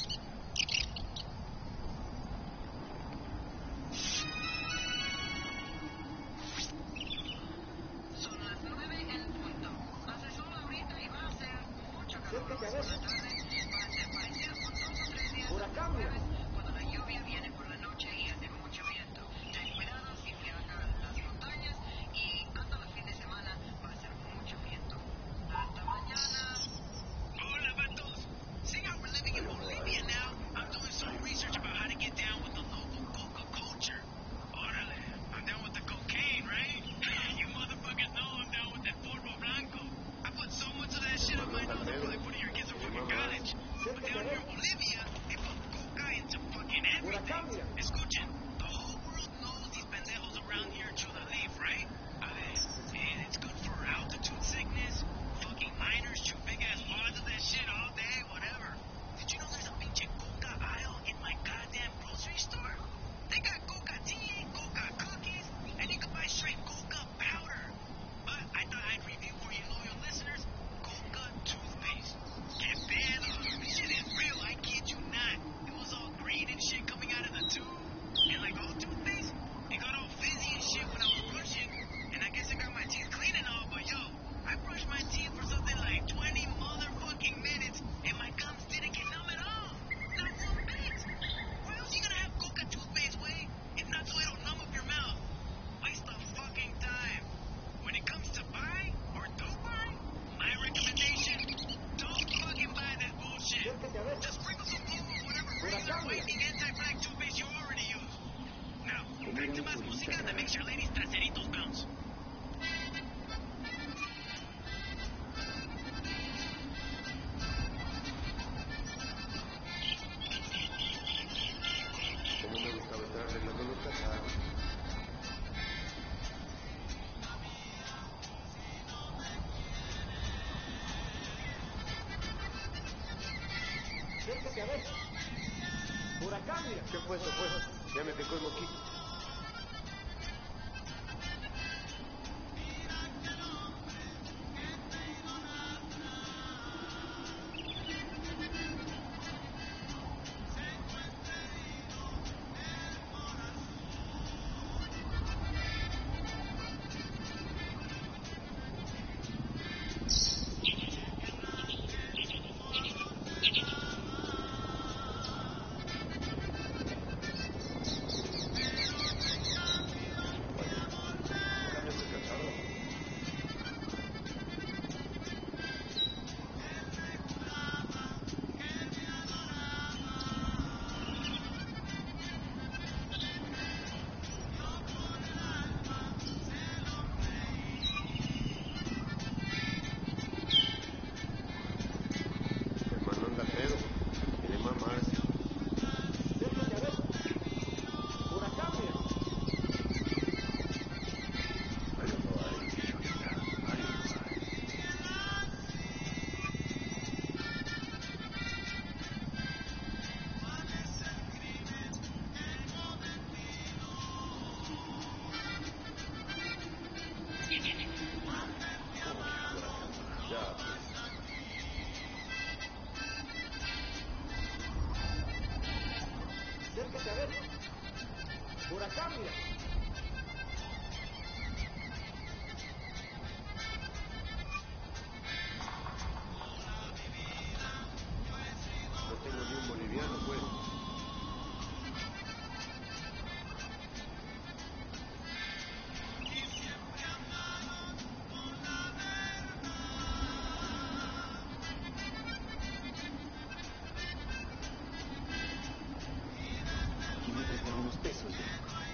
Son las nueve en punto. Hace sol ahorita y va a ser mucho calor. Acércate a Por ver. la tarde va a ser parecido con dos o tres días Por antes acá, del mira. jueves, cuando la lluvia viene por la noche y hace mucho viento. Ten cuidado si viaja a las montañas y hasta el fin de semana va a ser mucho viento. Hasta mañana. Hola, vatos. See how we're living in Bolivia now? I'm doing some research about how to get down with the local coca culture. Órale, I'm down with the cocaine, right? You motherfuckers know I'm down with that Polvo Blanco. I put so much of that shit on my nose, I'm probably putting your kids in fucking college. But down here in Bolivia, they put coca into fucking everything. Escuchen, the whole world knows these pendejos around here chew the leaf, right? A ver, and it's good for altitude sickness. Fucking miners chew big ass wads of that shit all day, whatever. Did you know there's a pinche coca aisle in my goddamn grocery store? They got coca tea, coca cookies, and you can buy straight coca powder. But I thought I'd review for you loyal listeners coca toothpaste. Que pedo? Shit is real, I kid you not. It was all green and shit coming out of the tube. And like all toothpaste, it got all fizzy and shit when I was brushing. And I guess I got my teeth clean and all, but yo, I brushed my teeth for something like twenty motherfucking minutes, and my gums didn't get numb at all. Not one bit. Where else you gonna have coca toothpaste, way? If not so it'll numb up your mouth. Waste of fucking time. When it comes to buy or don't buy, my recommendation, don't fucking buy this bullshit. Just sprinkle some blue or whatever regular whitening anti-black toothpaste you already use. Now, back to más música that makes your ladies' traseritos bounce. Como me gustaba estar arreglando los cacharros. Acércate a ver. Por acá, mira. ¿Qué fue eso, pues? Ya me picó el mosquito. acá, mira. No tengo ni un boliviano, pues. Aquí me preparo unos pesos, ya.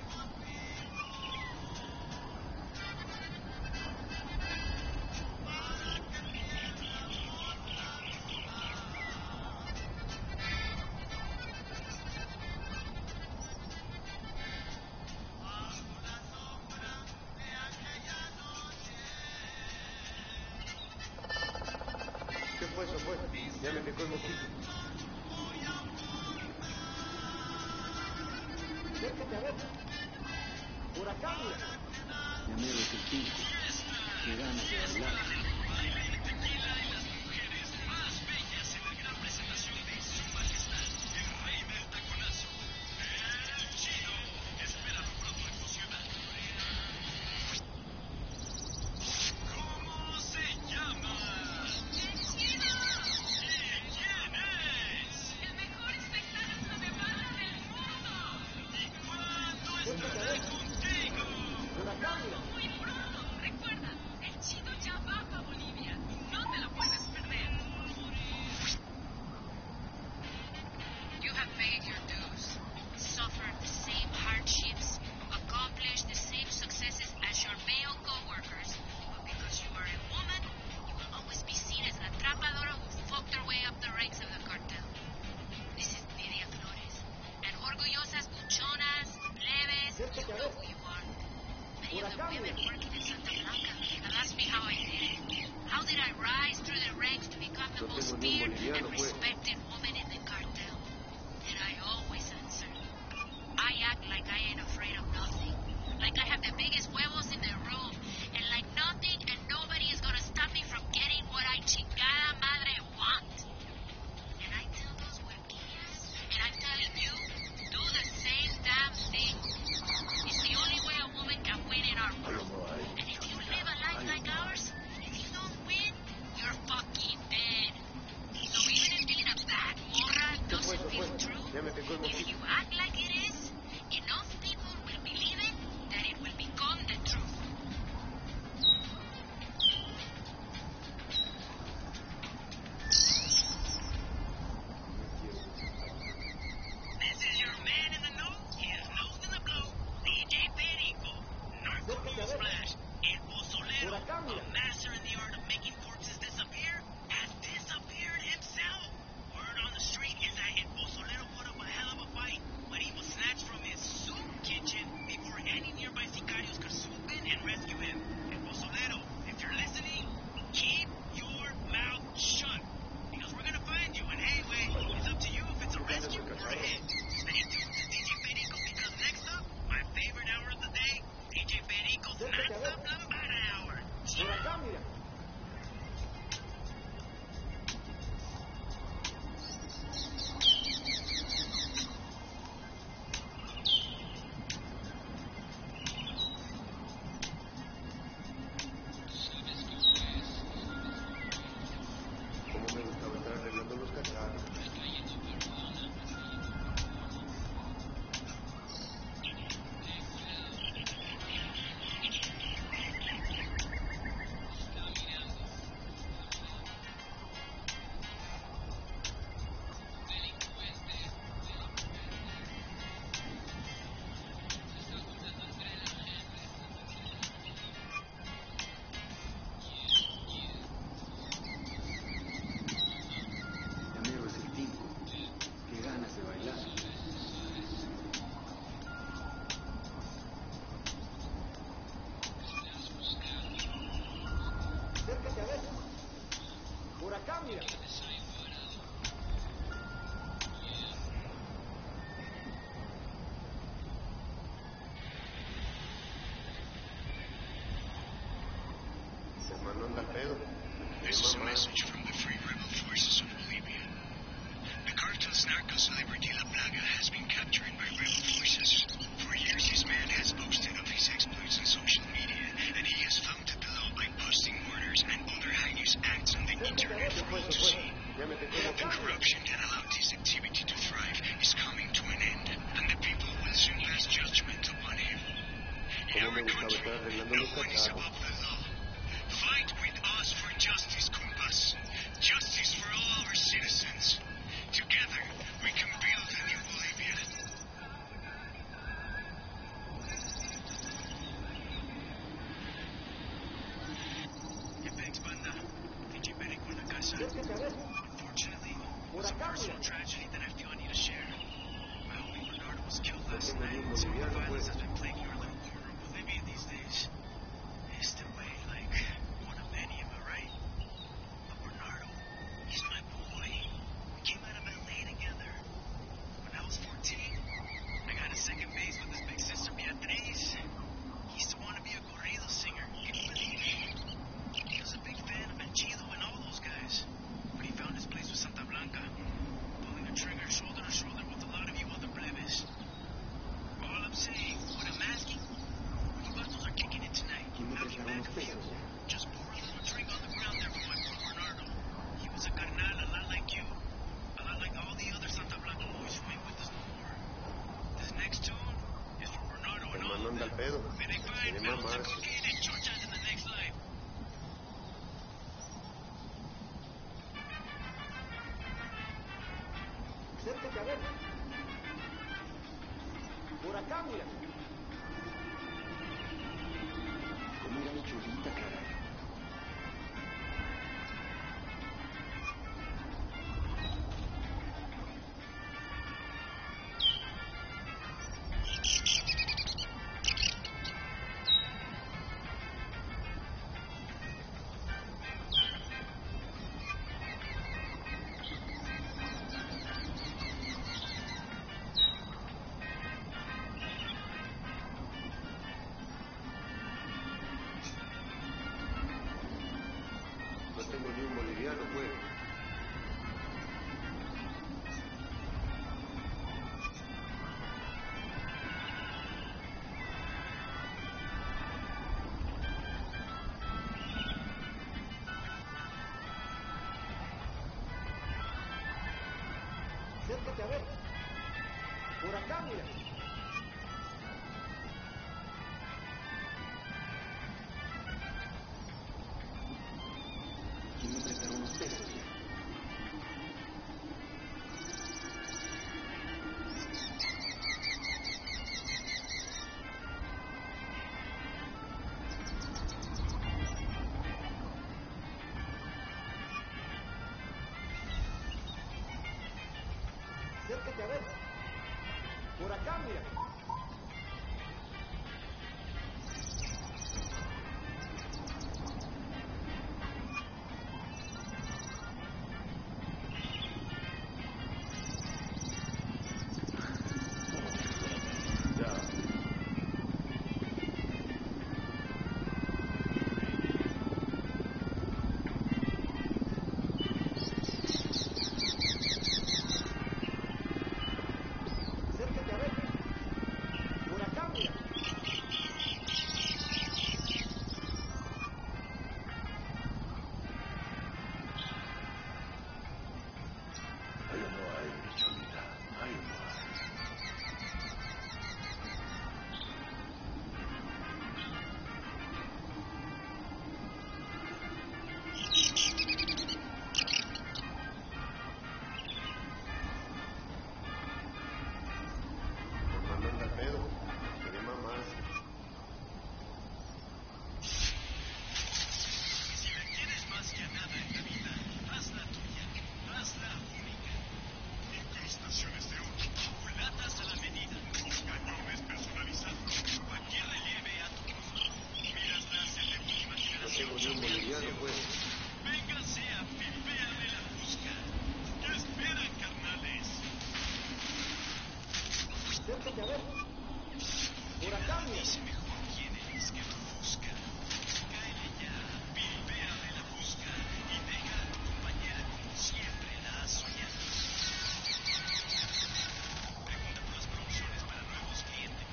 ¿Qué fue eso, pues? Ya me picó el mosquito. Acércate a ver. Por acá, mira. Ya me ves el tipo. Qué ganas de bailar. Por acá, mira. Muy pronto, recuerda, el chino ya va para Bolivia. No te lo puedes perder. You have paid your dues, suffered the same hardships, accomplished the same successes as your male co-workers. But because you are a woman, you will always be seen as an atrapadora who fucked her way up the ranks of the cartel. This is Nidia Flores, and orgullosas buchonas, plebes, you know who you are. Many of the women working in Santa Blanca have asked me how I did it. How did I rise through the ranks to become the No most tengo ni un feared boliviano, and pues. respected woman in the cartel? And I always answer, I act like I ain't afraid of nothing. Like I have the biggest huevos in the room. And like nothing and nobody is gonna stop me from getting what I chingada madre want. And I tell those huerquillas, and I'm telling you, do the same damn thing. It's the only way a woman can win in our world. And if you live a life like ours, if you don't win, you're fucking dead. So even if being a bad morra doesn't feel true, Ya me picó el if mosquito. you act like it is, enough people will believe it that it will become the truth. This is your man in the know, his nose in the blow, D J Perico. Narco News Flash. El Pozolero, a master in the art of making corpses disappear, has disappeared himself. Word on the street is that El Pozolero put up a hell of a fight when he was snatched from his soup kitchen before any nearby sicarios could swoop in and rescue him. El Pozolero, if you're listening, keep your mouth shut. Because we're gonna find you, and hey, wait, it's up to you if it's a rescue or a hit. Stay tuned to D J Perico because next up, my favorite hour of the day, D J Perico's non-stop lambada hour. Por acá, mira. Como me gustaba estar arreglando los cacharros. Ya me ves el tipo. Qué ganas de bailar. Acércate a ver. Por acá, mira. Se mandó anda al pedo. This is a message from the Free Rebel Forces of Bolivia. The cartel's narco celebrity La Plaga has been captured by rebel forces. For years, his Boliviano, pues. has been plaguing our little corner of Bolivia these days. Este way, like one of many, am I right? But Bernardo, he's my boy. We came out of L A together. When I was fourteen, I got a second base with his big sister Beatriz. He used to want to be a corrido singer. Can you believe it? He was a big fan of El Chido and all those guys. But he found his place with Santa Blanca, pulling a trigger shoulder to shoulder with a lot of you other plebes. All I'm saying, what I'm asking, when you vatos are kicking it tonight, I'll be back a few. Just pour a little drink on the ground there for my boy Bernardo. He was a carnal, a lot like you, a lot like all the other Santa Blanca boys who ain't with us no more. This next tune is for Bernardo and all of Anda them. al pedo. May they find Tiene pounds of mamarse. cocaine and chorchas in the next life. Acércate a ver. Por acá, mira. Mira mi chulita, caray. No tengo ni un boliviano, pues. Acércate a ver. Por acá, mira. ¿Quién me prestará unos pesos? Acércate a ver. Por acá, mira. Acércate a ver. Por acá, mira. Ahí no hay, mi chulita. Ahí no hay. Hermano, anda al pedo. Tiene mamarse. Si la quieres más que a nada en la vida, haz la tuya, haz la única. Incrustaciones de oro, culatas a la medida, cañones personalizados, cualquier relieve a tu gusto. Miras láser de última No generación. tengo ni un boliviano, pues. Vénganse a Pimpéame la Busca. ¿Qué esperan, carnales? Acércate a ver. Por acá, mira. Dice mejor quién eres que lo busca. Cáele ya, Pimpéame la Busca y deja a tu compañera como siempre la has soñado. Pregunta por las promociones para nuevos clientes.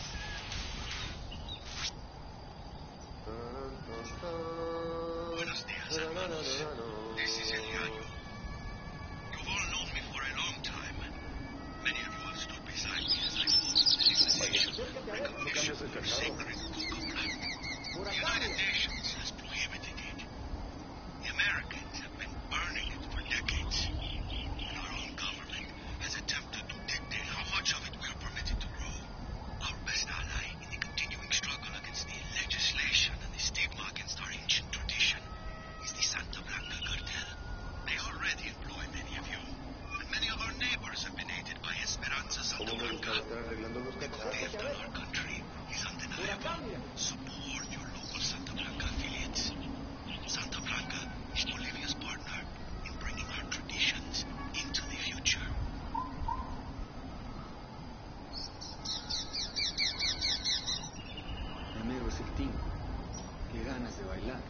Buenos días, hermanos. This is El Gallo. You've all known me for a long time. Many of you have stood beside me as I fought for civilization, recognition, for sacred coca black. Por The acá, United mira. Nations has prohibited it. The Americans have been burning it for decades. And our own government has attempted to dictate how much of it we are permitted to grow. Our best ally in the continuing struggle against the legislation and the stigma against our ancient tradition is the Santa Blanca estar arreglando los cacharros. Our country is undeniable. Support your local Santa Blanca affiliates. Santa Blanca is Bolivia's partner in bringing our traditions into the future. Amigo, es el team. Qué ganas de bailar.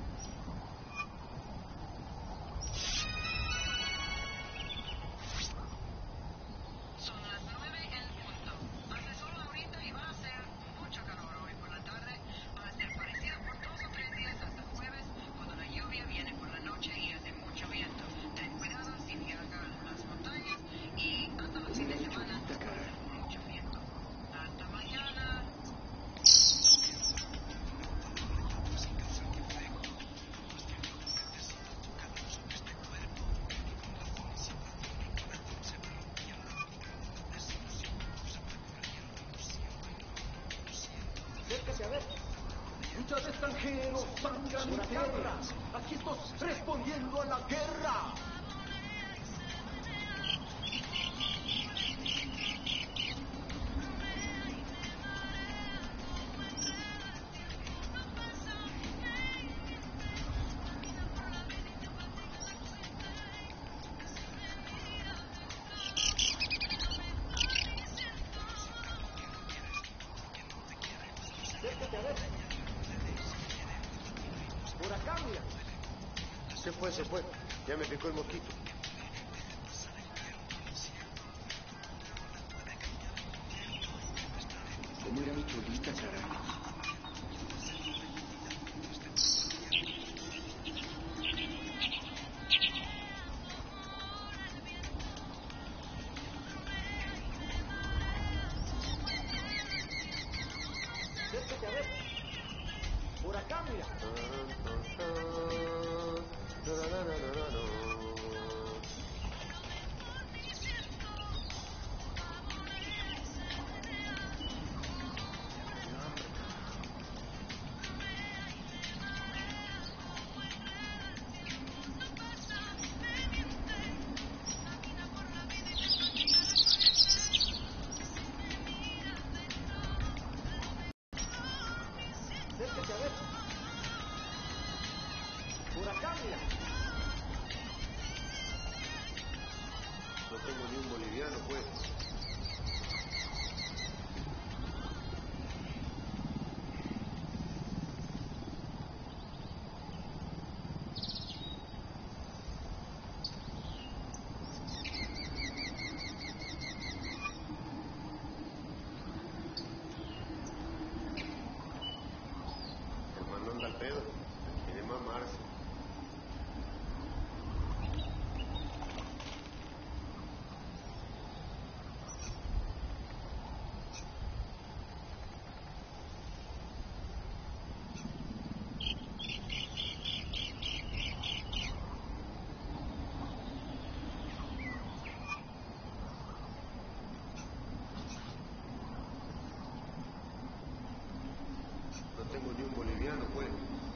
Son las nueve en punto. Hace sol ahorita y va a ser mucho calor hoy por la tarde. Va a ser parecido por dos o tres días hasta jueves, cuando la lluvia viene por la noche y hace mucho viento. Ten cuidado si viaja a las montañas y hasta los fines de semana mucho viento. Hasta mañana. Acércate a ver. Muchos extranjeros sangran mi tierra. Aquí estoy respondiendo a la guerra. Acércate a ver. Por acá, mira. ¿Qué fue? Se fue. Ya me picó el mosquito. ¿Cómo era mi cholita, carajo? Acércate a ver. Por acá, mira. Acércate a ver. Por acá, mira. No tengo ni un boliviano, pues. Hermano anda al pedo. Quiere mamarse. No tengo ni un boliviano, pues.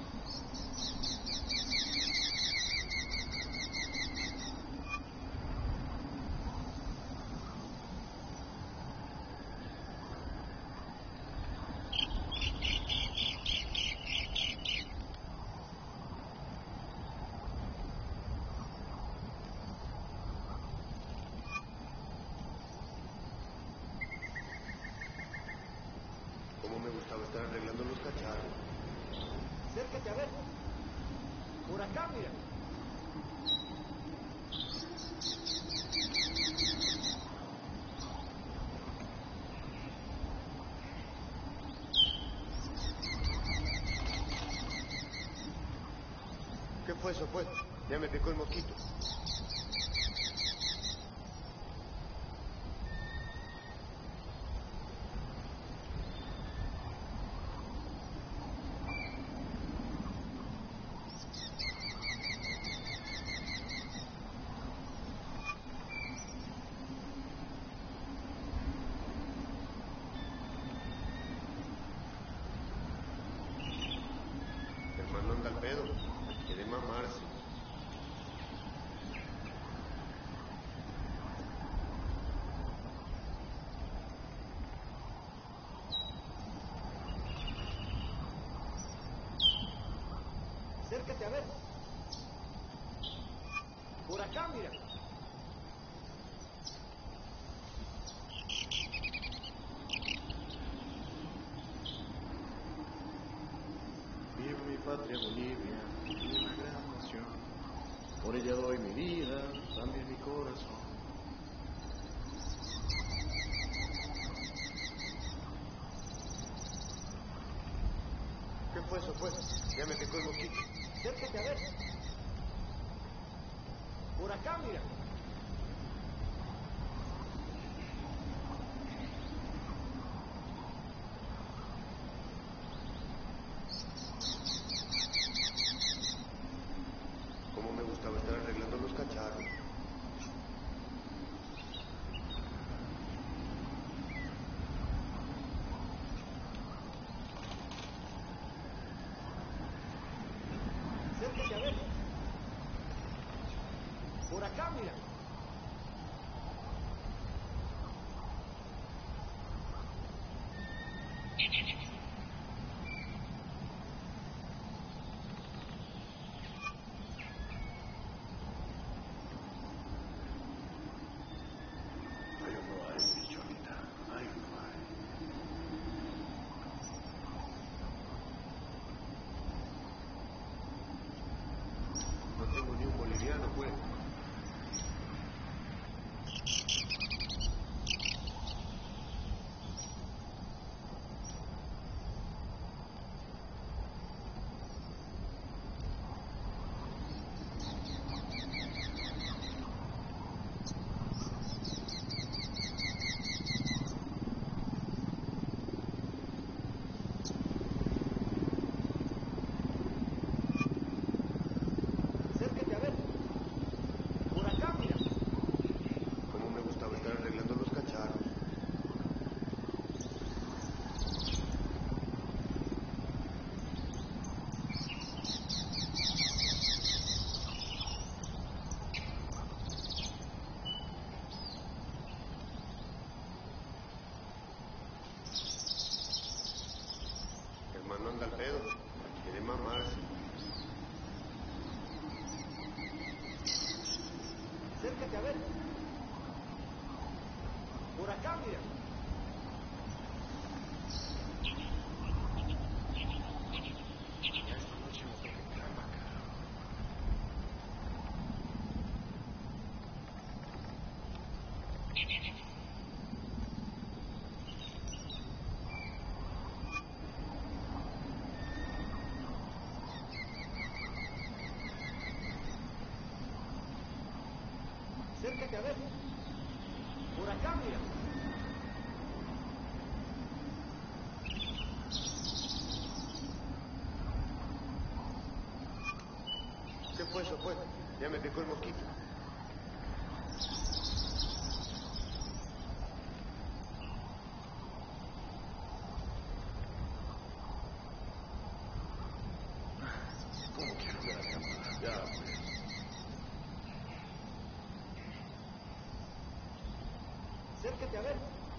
Cómo me gustaba estar arreglando los cacharros. Acércate a ver. Por acá, mira. ¿Qué fue eso, pues? Ya me picó el mosquito. Hermano anda al pedo. Quiere mamarse. patria Bolivia, una gran nación. Por ella doy mi vida, también mi corazón. ¿Qué fue eso, pues? Ya me picó el mosquito. Acércate a ver. Por acá, mira. Cómo me gustaba estar arreglando los cacharros. Acércate a ver. Por acá, mira. Ay, no hay, bichonita. Ay, no hay. No tengo ni un boliviano, pues. Acércate a ver. Por acá, mira. Cómo me gustaba estar arreglando los cacharros. Hermano anda al pedo. Quiere mamarse. Acércate a ver. Por acá, mira. Ya esta noche me toca entrar para acá. Acércate a ver. Por acá, mira. ¿Qué fue eso, pues? Ya me picó el mosquito. ¿Cómo quiero ver a mi amada? Ya, pues. Acércate a ver.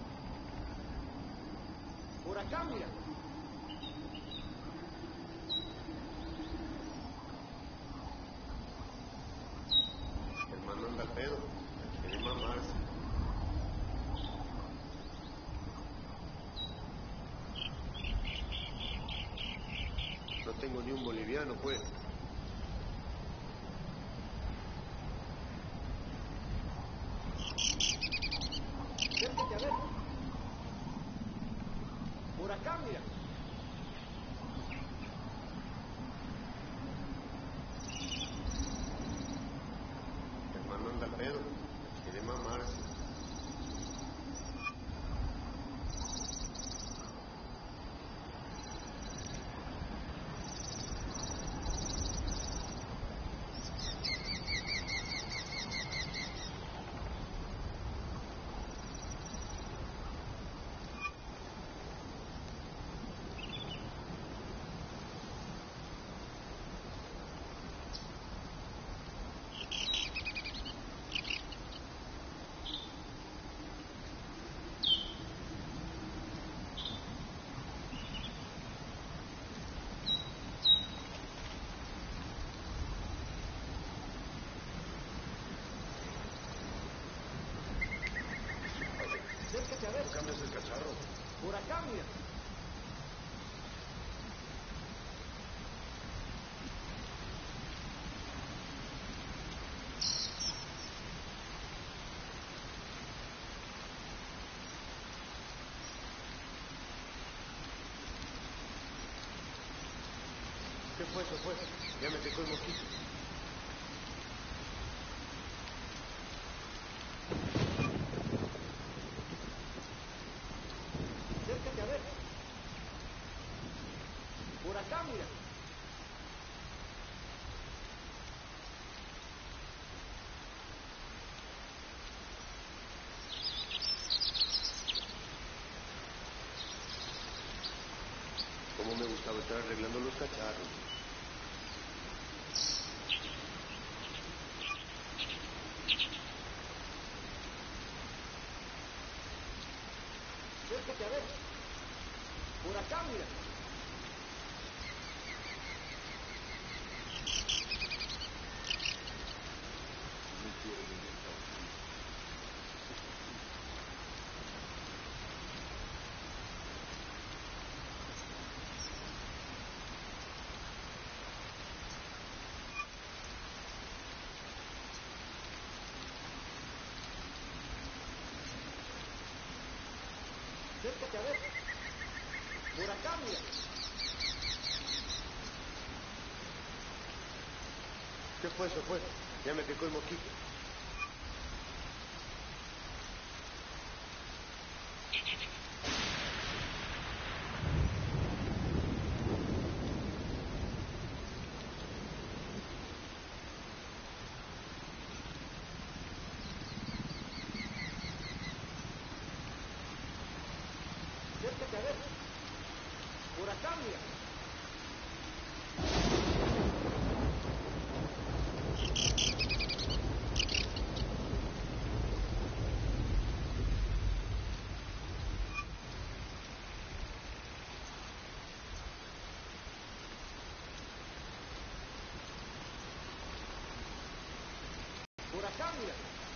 Por acá, mira. Hermano anda al pedo. Quiere mamarse. No tengo ni un boliviano, pues. Acércate a ver. Por acá, mira. Hermano anda al pedo. Quiere mamarse. Acércate a ver. No cambies el cacharro. Por acá, mira. fue, se fue. Ya me picó el mosquito. Acércate a ver. Por acá, mira. Cómo me gustaba estar arreglando los cacharros. Acércate a ver. Por acá, mira. No quiero venir tan aquí. Acércate a ver. Por acá, mira. ¿Qué fue, se fue? Ya me picó el mosquito. Acércate a ver. Por acá, mira. Por acá, mira.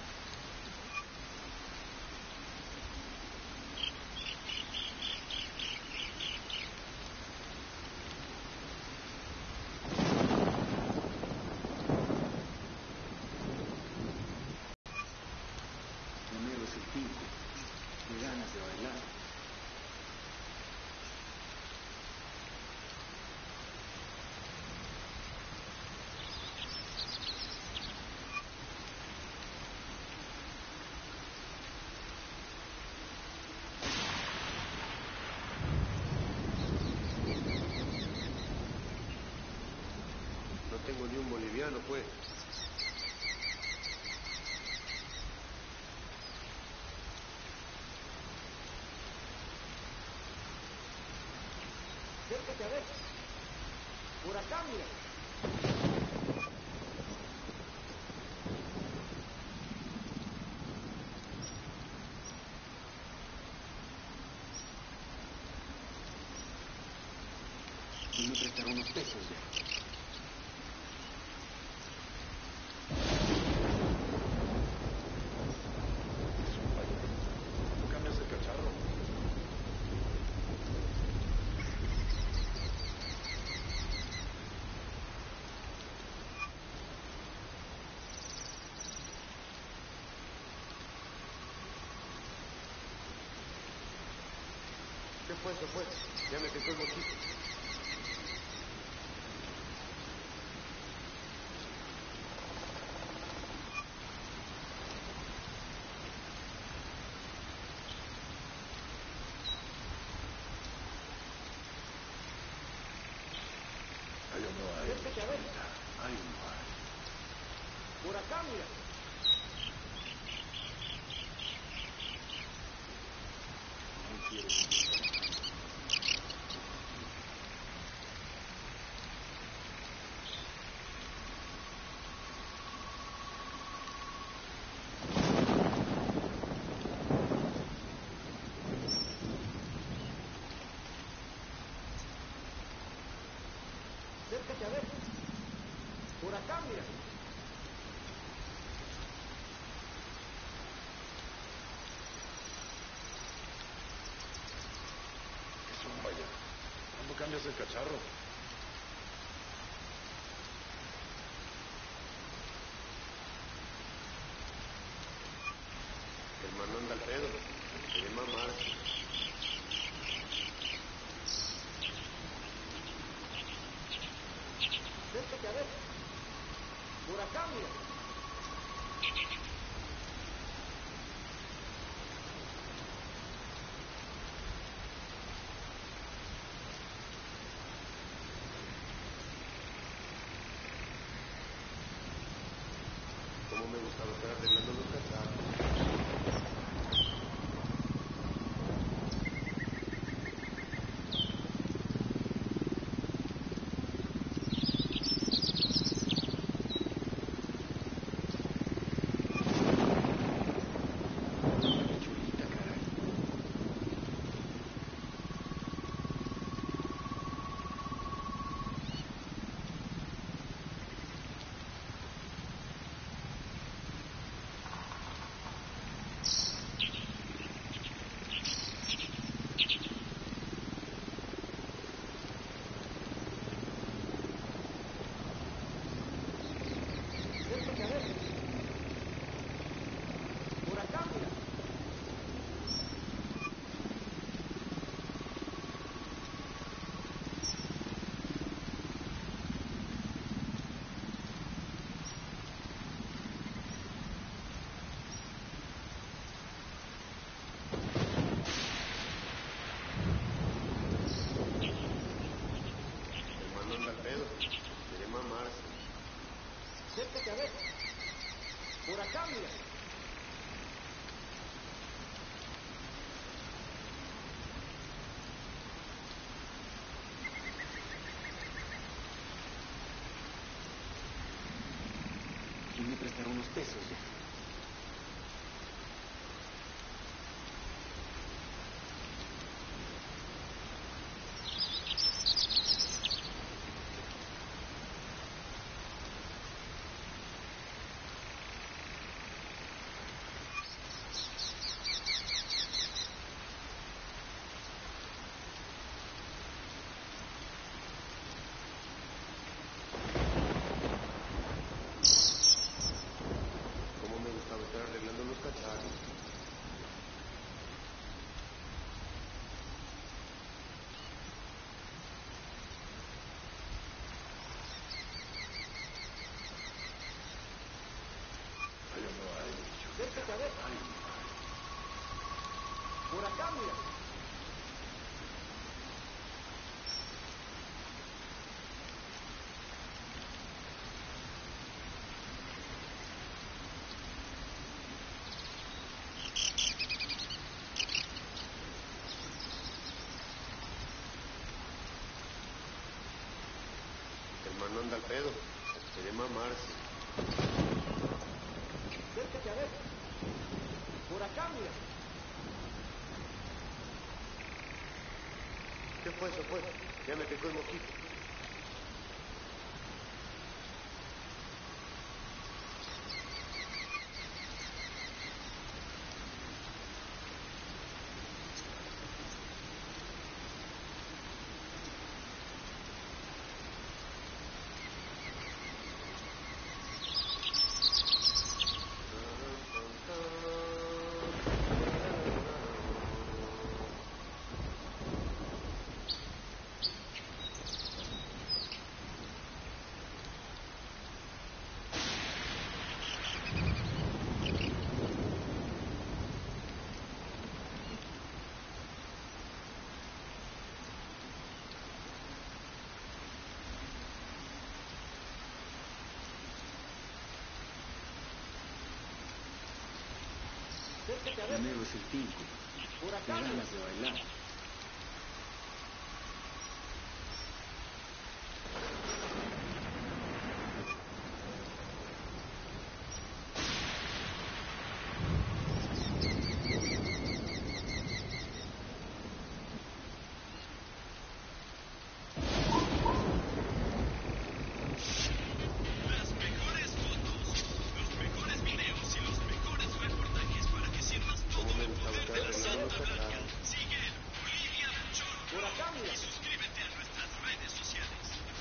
Lo mío es el pico. Qué ganas de bailar. No tengo ni un boliviano, pues. Acércate a ver. Por acá, mira. Y me prestaron unos pesos ya. ¿No cambias el cacharro? ¿Qué fue, se fue? Ya me picó el mosquito. Ay, no hay. Acércate a ver. Ay, no hay. Por acá, mira. No quiero venir tan aquí. Acércate a ver. Por acá, mira. Es un vaya. ¿Cuándo cambias el cacharro? Hermano anda al pedo. Quiere mamar. Por acá, mira. El man no anda al pedo. Quiere mamarse. Acércate a ver. Por acá, mira. ¿Qué fue eso, pues? Ya me picó el mosquito. Acércate a ver. Primero es el cinco. Por Qué acá, mira. ganas de bailar. Las mejores fotos, los mejores videos y los mejores reportajes para que sientas todo el poder de la Santa Blanca. Sigue en Bolivia Choro Por acá, mira. y suscríbete a nuestras redes sociales.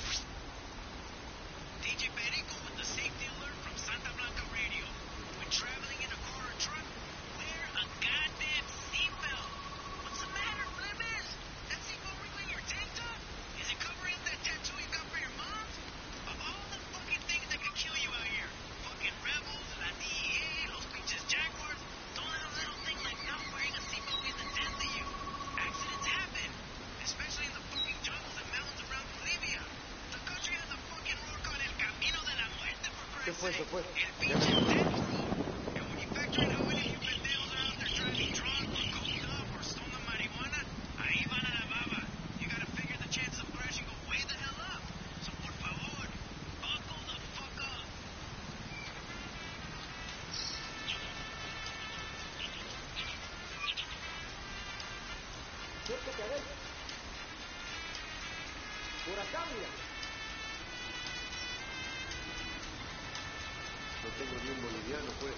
D J Perico with the safety alert from Santa Blanca Radio. When traveling in a car or truck, wear a goddamn seatbelt. What's the matter, Flippers? That seatbelt wrinkling your tank top? Is it covering that tattoo you got for your mom? Of all the fucking things that could kill you out here, fucking rebels, la D E A, los pinches jaguars, don't let a little thing like not wearing a seatbelt be the death of you. Accidents happen, especially in the fucking jungles and mountains around Bolivia. The country has a fucking road called El Camino de la Muerte, for ¿Qué Christ's fue eso, sake. pues? El pinche death road. And when you factor in how many of you pendejos are out there driving drunk or coked up or stoned marijuana, ahí van a la baba. You gotta figure the chances of crashing go way the hell up. So por favor, buckle the fuck up. Acércate a ver. Por acá, mira. No tengo ni un boliviano, pues.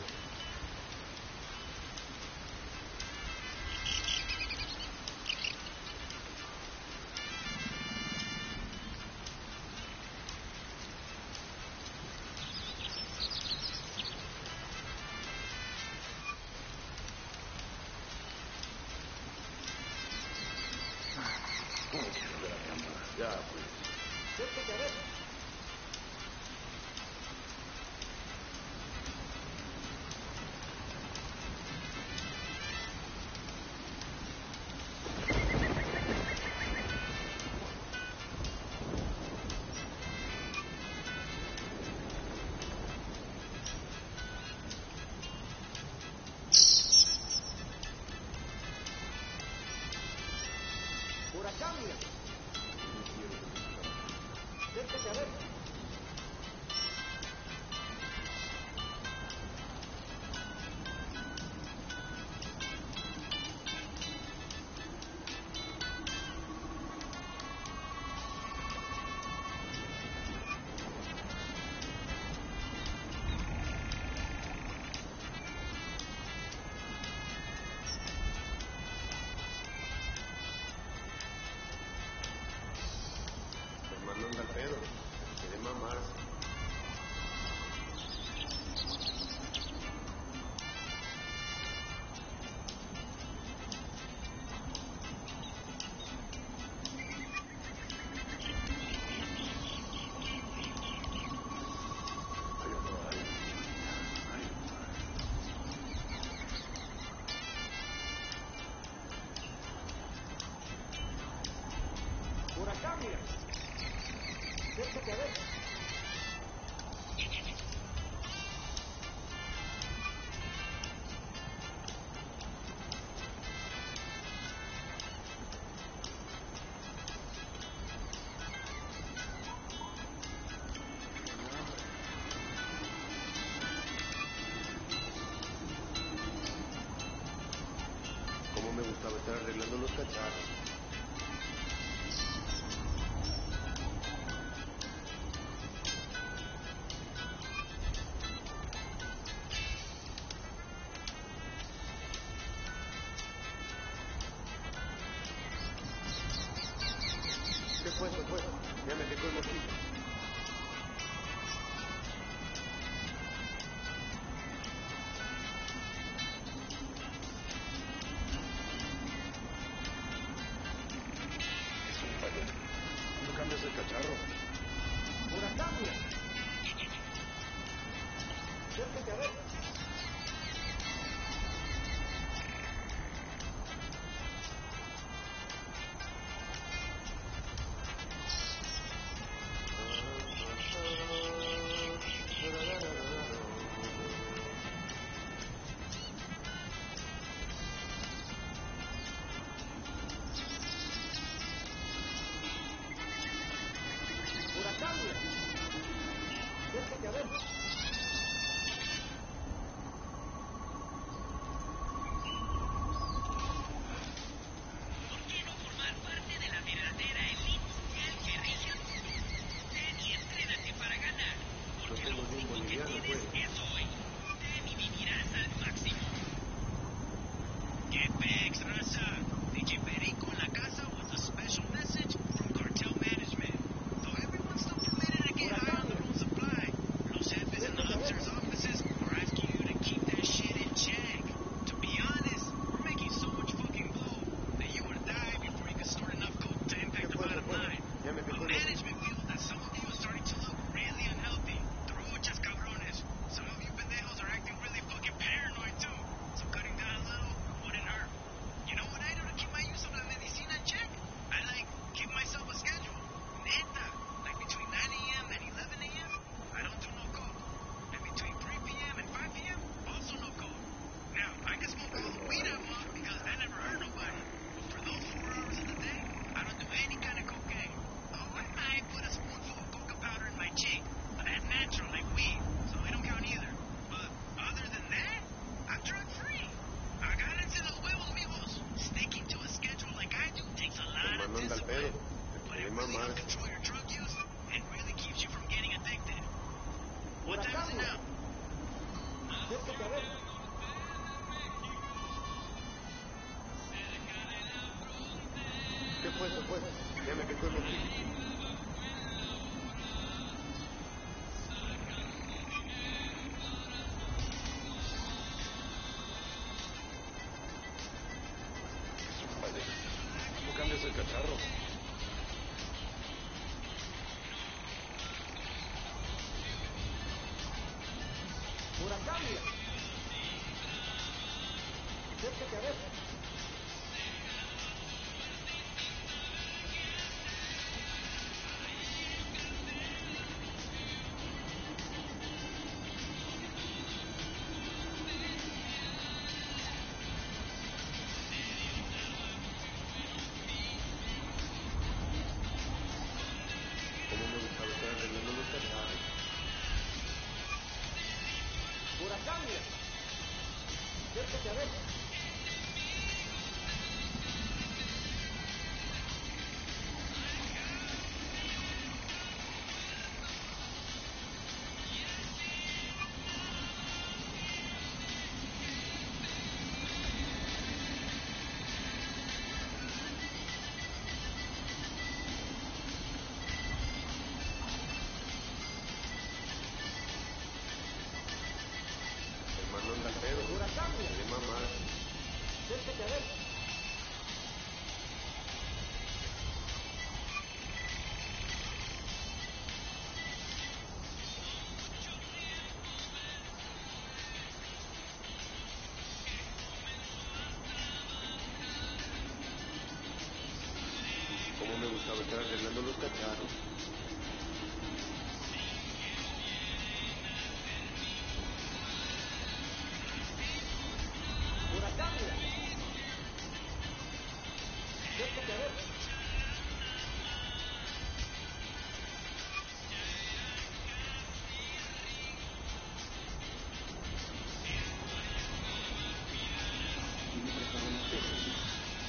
Ya, pues. Acércate a ver. Por acá, mira. Acércate a ver. El man no anda al pedo. buscaba estar arreglando los cacharros. ¿Qué fue? ¿Qué fue? Ya me picó el mosquito. ¿Cuándo cambias el cacharro? ¡Huracán! Acércate a ver. ¡Huracán! Acércate a ver. ¿Por qué no formar parte de la verdadera élite mundial que rige el mundo? Ven y entrénate para ganar, porque lo único que tienes es hoy. Ven y vivirás al máximo. ¿Qué pex, raza? D J Perico en la casa was a special message from cartel management. Though everyone's still permitted to get high on their own supply, los jefes in the officers' offices are asking you to keep that shit in check. To be honest, we're making so much fucking blow that you would die before you could store enough coke to impact the bottom line. Ya me picó But el mosquito. management feels that some of you are starting to look really unhealthy. Truchas cabrones. Some of you pendejos are acting really fucking paranoid too. So cutting down a little wouldn't hurt. You know what I do to keep my use of la medicina in check? I like give myself a schedule. Neta. Like between nine a.m. and eleven a.m. I don't do no coke. And between three p.m. and five p.m. also no coke. Now, I can smoke all the weed I want because I never hurt nobody. But for those four hours of the day, I don't do any kind of cocaine. Oh, I might put a spoonful of coca powder in my cheek, but that's natural, like weed, so it don't count either. But other than that, I'm drug free. Agárrense los huevos, mijos. Sticking to a schedule like I do takes a lot of Hermano, anda al pedo. discipline. Te But puede it really mamar. will control your drug use and really keeps you from getting addicted. What time is it now? Acércate a ver. ¿Qué fue? ¿Qué fue? Ya me picó el mosquito. ¿Cuándo cambias el cacharro? ¡Huracán! Acércate a ver. ¿Cómo me gustaba estar arreglando los cacharros? ¡Huracán! Acércate a ver. Hermano, anda al pedo. ¡Huracán! Te mamar. Acércate a ver. ¿Cómo me gustaba estar arreglando los cacharros? ¡Huracán! Acércate a ver. ¿Quién me prestaron los pesos?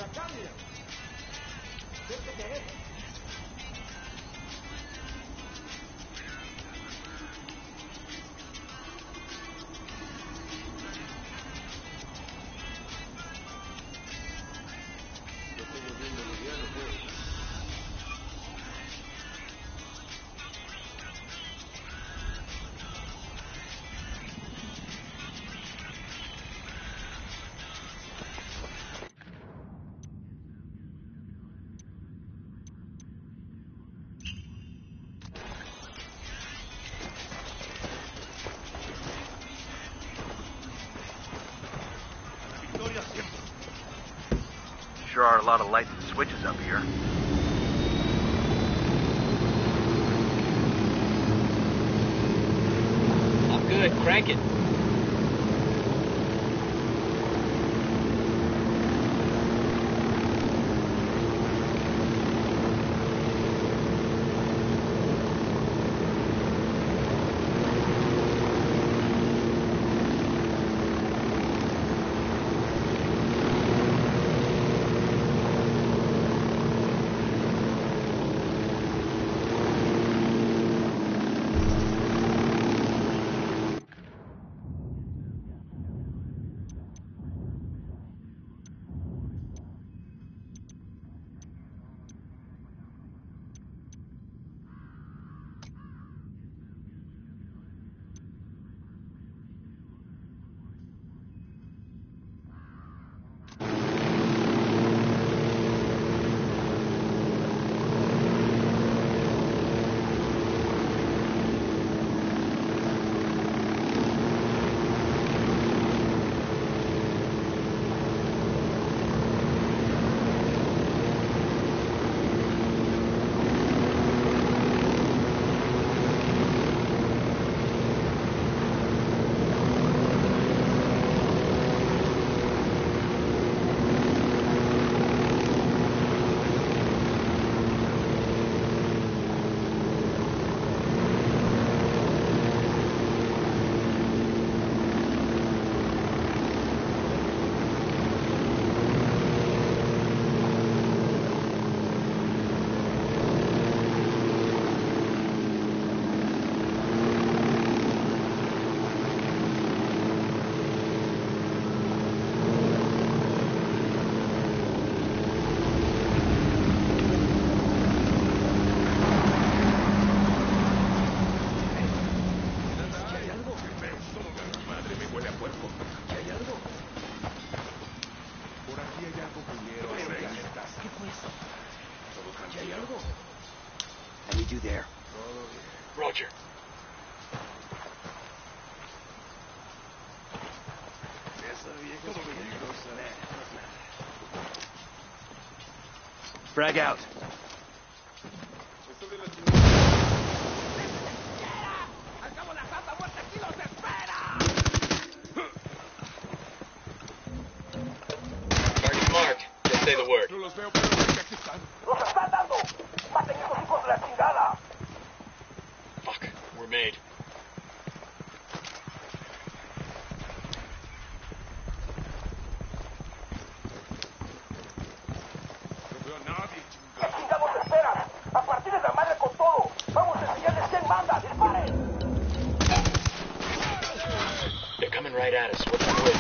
Sure are a lot of lights and switches up here. I'm good. Crank it. Roger. Frag out. Target marked. Just say the word. ¡Los están dando! ¡Maten esos hijos de la chingada! Fuck. We're made. ¿Qué chingados esperan? ¡A partir de la madre con todo! ¡Vamos a enseñarles quién manda! ¡Disparen! They're coming right at us. What's the word?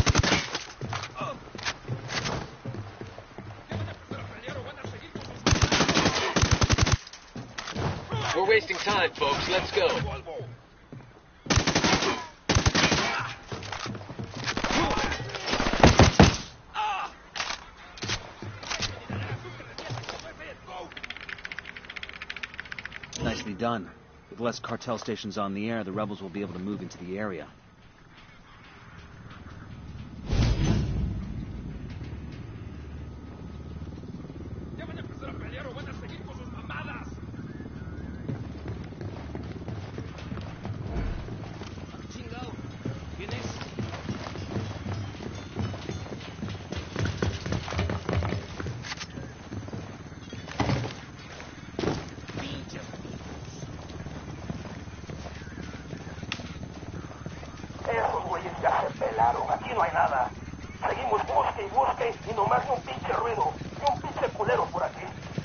We're wasting time, folks. Let's go. Nicely done. With less cartel stations on the air, the rebels will be able to move into the area.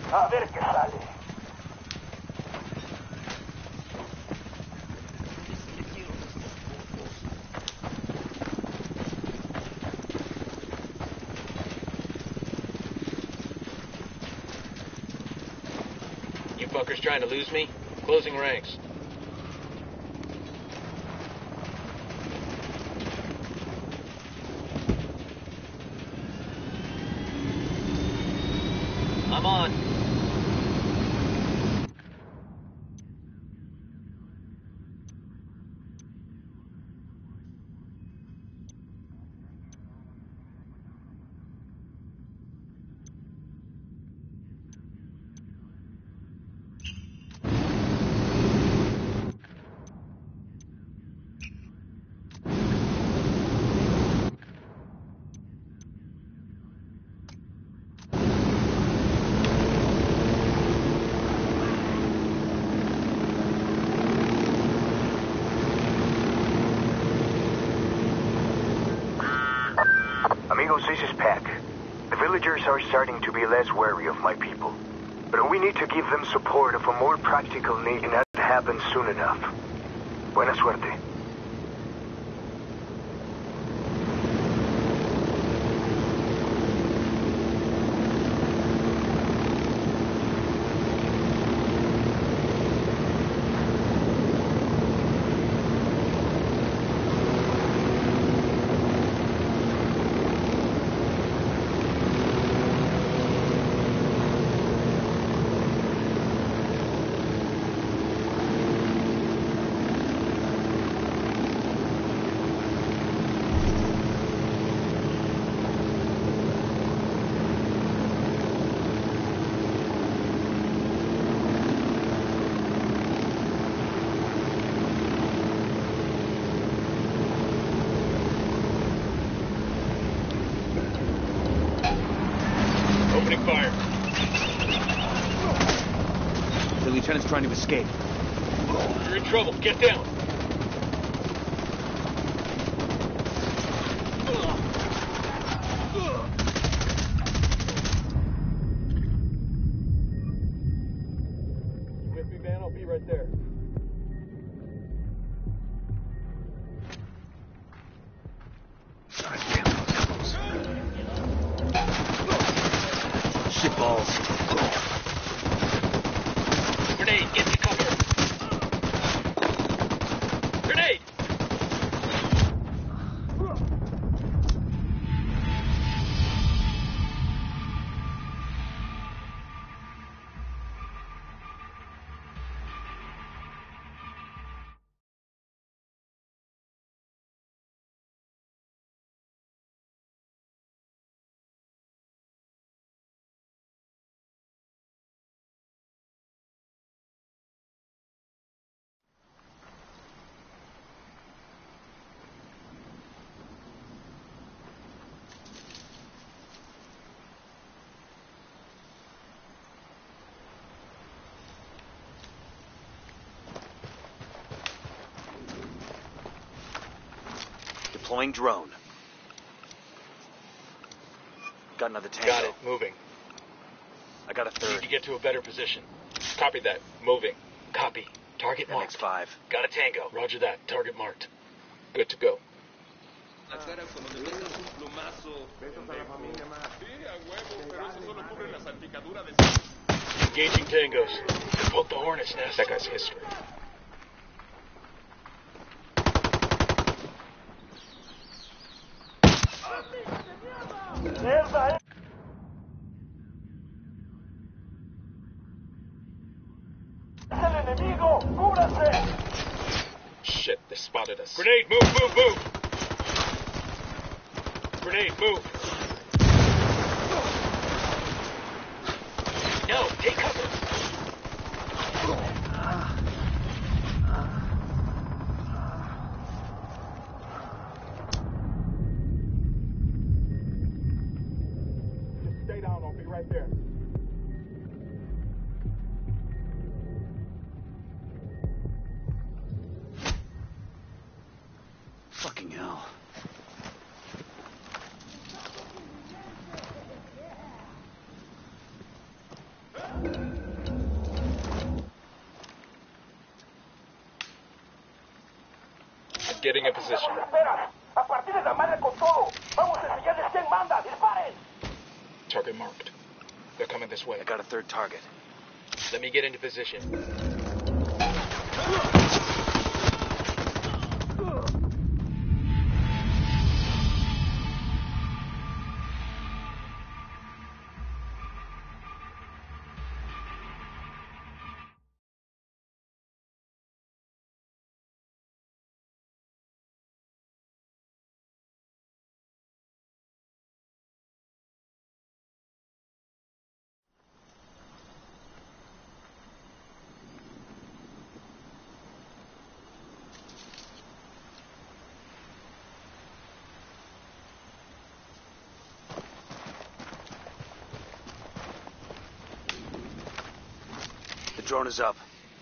A ver qué sale. You fuckers trying to lose me? Closing ranks. I'm on. Amigos, this is Pat. The villagers are starting to be less wary of my people. But we need to give them support of a more practical need, and that happens soon enough. Buena suerte. Opening fire. The lieutenant's trying to escape. You're in trouble. Get down. You with me, man? I'll be right there. Shitballs. Grenade, get to cover. Grenade! Deploying drone. Got another tango. Got it. Moving. I got a Need third. to get to a better position. Copy that. Moving. Copy. Target M marked. X five. Got a tango. Roger that. Target marked. Good to go. Engaging tangos. Poke the hornet's nest. That guy's history. ¡Mierda, eh! ¡Es el enemigo! ¡Cúbrase! Shit, they spotted us. Grenade, move, move, move! Grenade, move! No, take cover! Just stay down, I'll be right there. Fucking hell. Getting a position. Espera, a partir de la madre con todo. Vamos a enseñarles quién manda. Disparen. Target marked. They're coming this way. I got a third target. Let me get into position. The drone is up.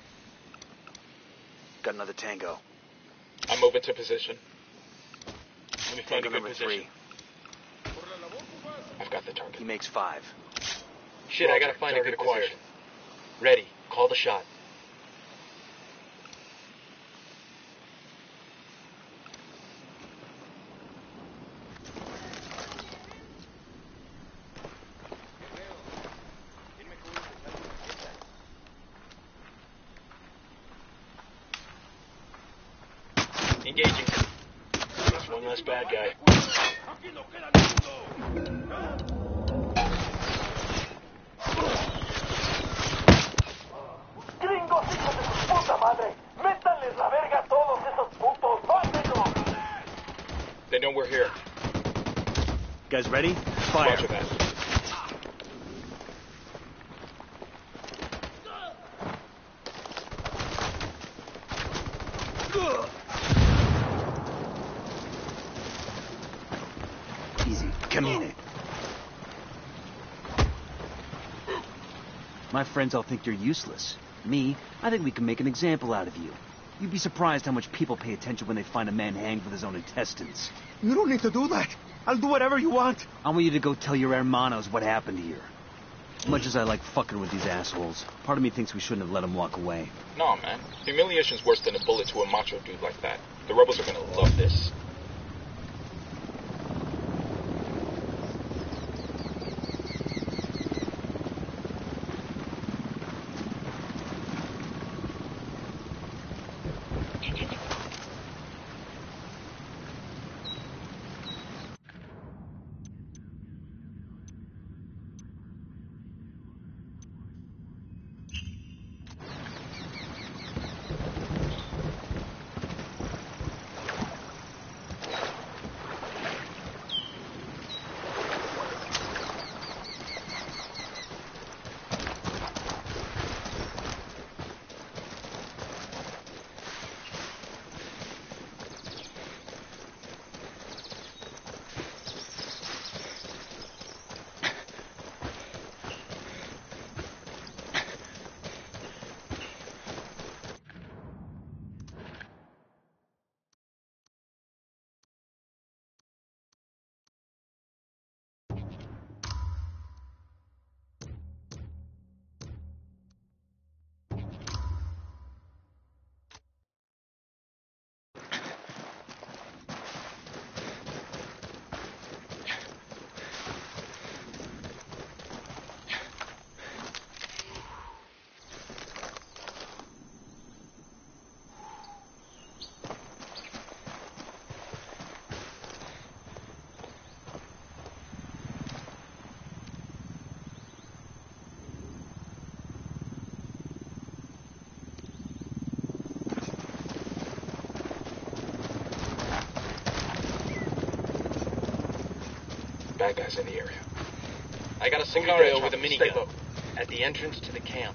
Got another Tango. I'm moving to position. Let me find Tango a good number position. three. I've got the target. He makes five. Shit, I gotta find a Target good acquired. position. Ready. Call the shot. Engaging. That's one less bad guy. Gringos, hijos de su puta madre. Métanles la verga a todos esos putos. ¡Mátenlos! They know we're here. Guys ready? Fire. Roger that. Easy. Camine. My friends all think you're useless. Me, I think we can make an example out of you. You'd be surprised how much people pay attention when they find a man hanged with his own intestines. You don't need to do that. I'll do whatever you want. I want you to go tell your hermanos what happened here. Much as I like fucking with these assholes, part of me thinks we shouldn't have let them walk away. No, man. Humiliation's worse than a bullet to a macho dude like that. The rebels are gonna love this. Bad guys in the area. I got a Sicario with a minigun at the entrance to the camp.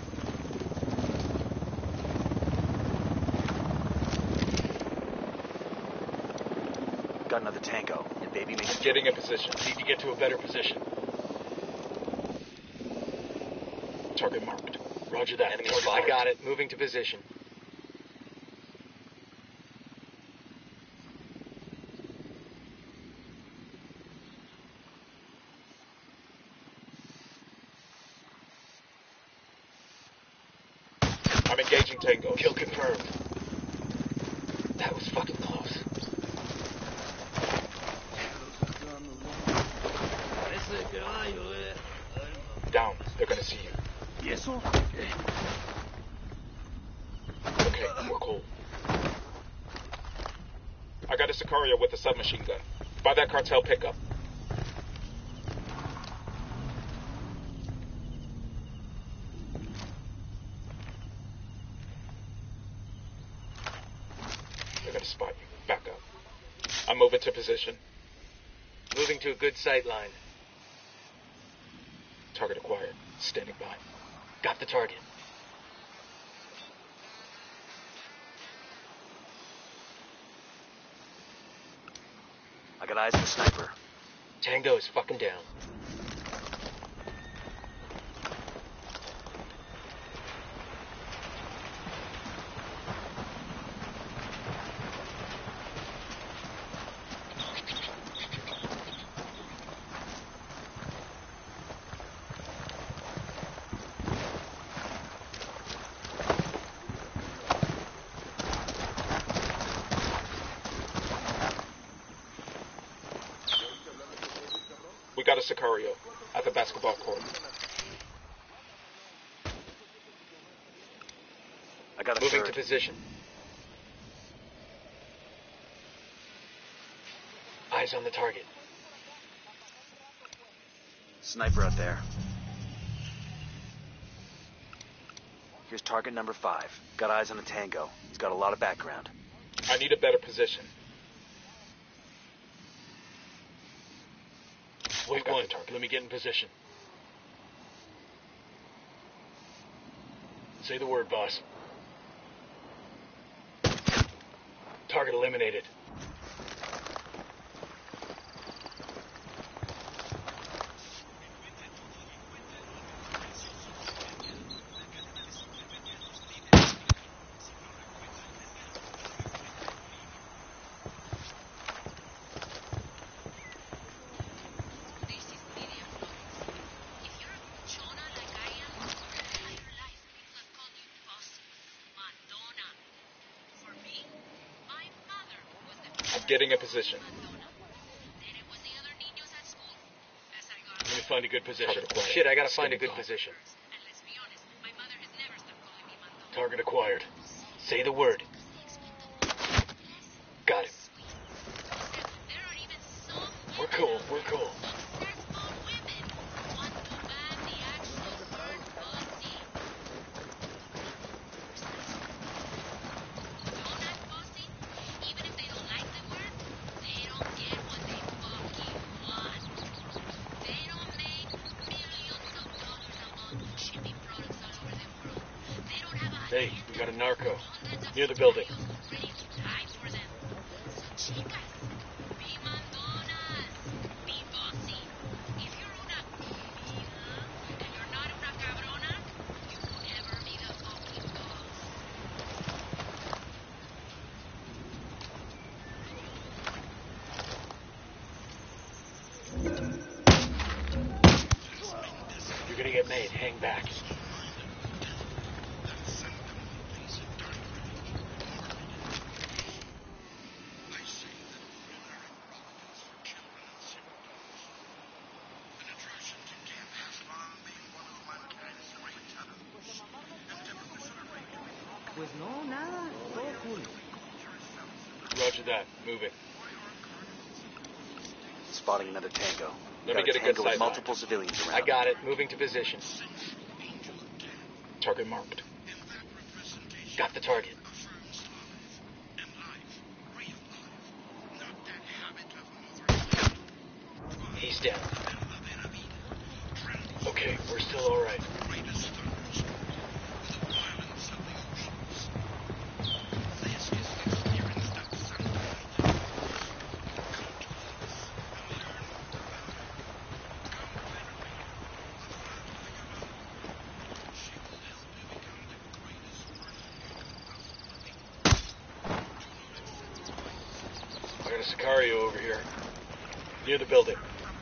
Got another Tango, and baby makes... Getting a position. Need to get to a better position. Target marked. Roger that. Enemy Target spotted. I marked. got it. Moving to position. I'm engaging Tango. Kill confirmed. That was fucking close. Down. They're gonna see you. ¿Y eso? Okay, we're cool. I got a Sicario with a submachine gun. By that cartel pickup. They're gonna spot you. Back up. I'm moving to position. Moving to a good sight line. Target acquired. Standing by. Got the target. I got eyes on the sniper. Tango is fucking down. We got a Sicario at the basketball court. I got a Moving third. to position. Eyes on the target. Sniper out there. Here's target number five. Got eyes on the Tango. He's got a lot of background. I need a better position. Wait one. Let me get in position. Say the word, boss. Target eliminated. Getting a position. Let me find a good position. Shit, I gotta find a good position. Target acquired. Say the word. Got it. We're cool, we're cool. Hey, we got a narco. Near the building. You're gonna get made. Hang back. Pues no, nada, todo cool. Roger that. Moving. Spotting another Tango. Let got me get a Tango good with sight multiple line. civilians around. I got it. Moving to position. Target marked. Got the target. He's down. Okay, we're still all right. I got a Sicario over here. Near the building.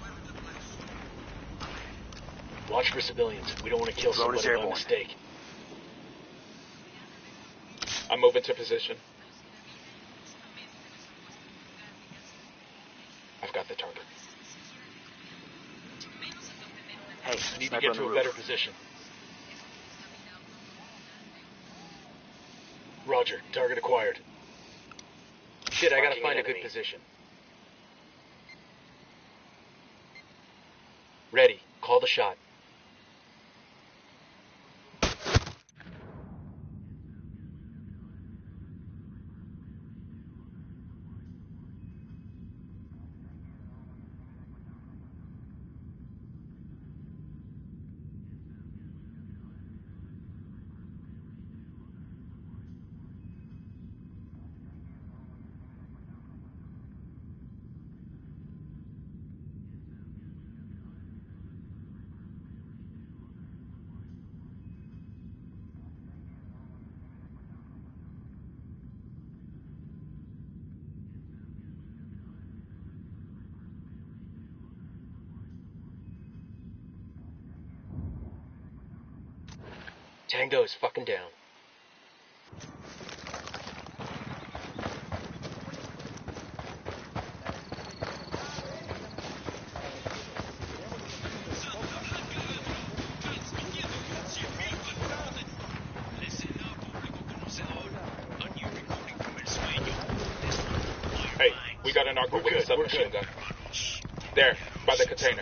Watch for civilians. We don't want to kill Drone is somebody by airborne. mistake. I'm moving to position. I've got the target. Hey, I need to sniper get on the to a roof. better position. Roger, target acquired. Shit, I gotta Marking find a an good enemy. position. Ready, call the shot. Tango is fucking down. Hey, we got a narco with a submachine gun. There, by the container.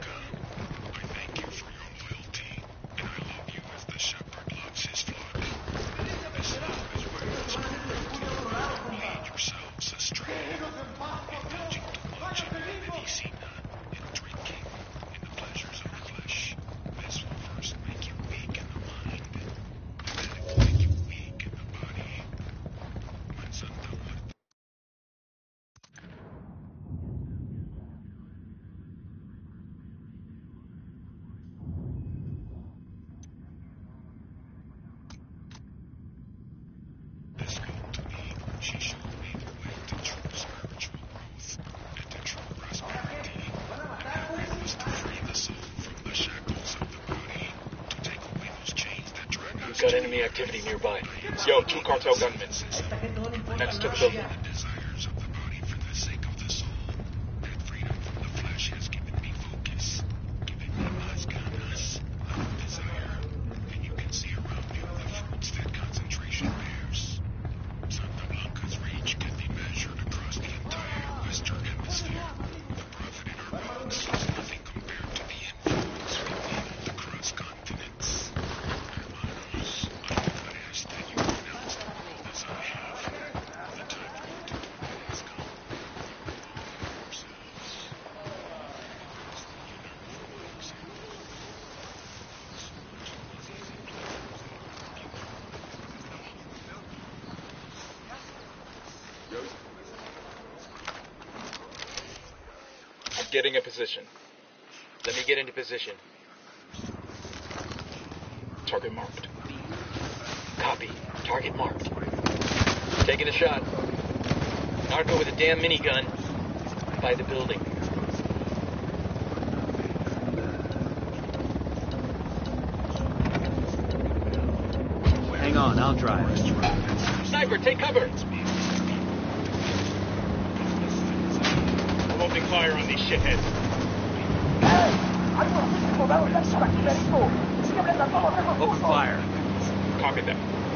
Got enemy activity nearby. Yo, two cartel gunmen. Next to the building. Getting a position. Let me get into position. Target marked. Copy. Target marked. Taking a shot. Narco with a damn minigun. By the building. Hang on, I'll drive. Sniper, take cover! Opening fire on these shitheads. Open fire. Copy that.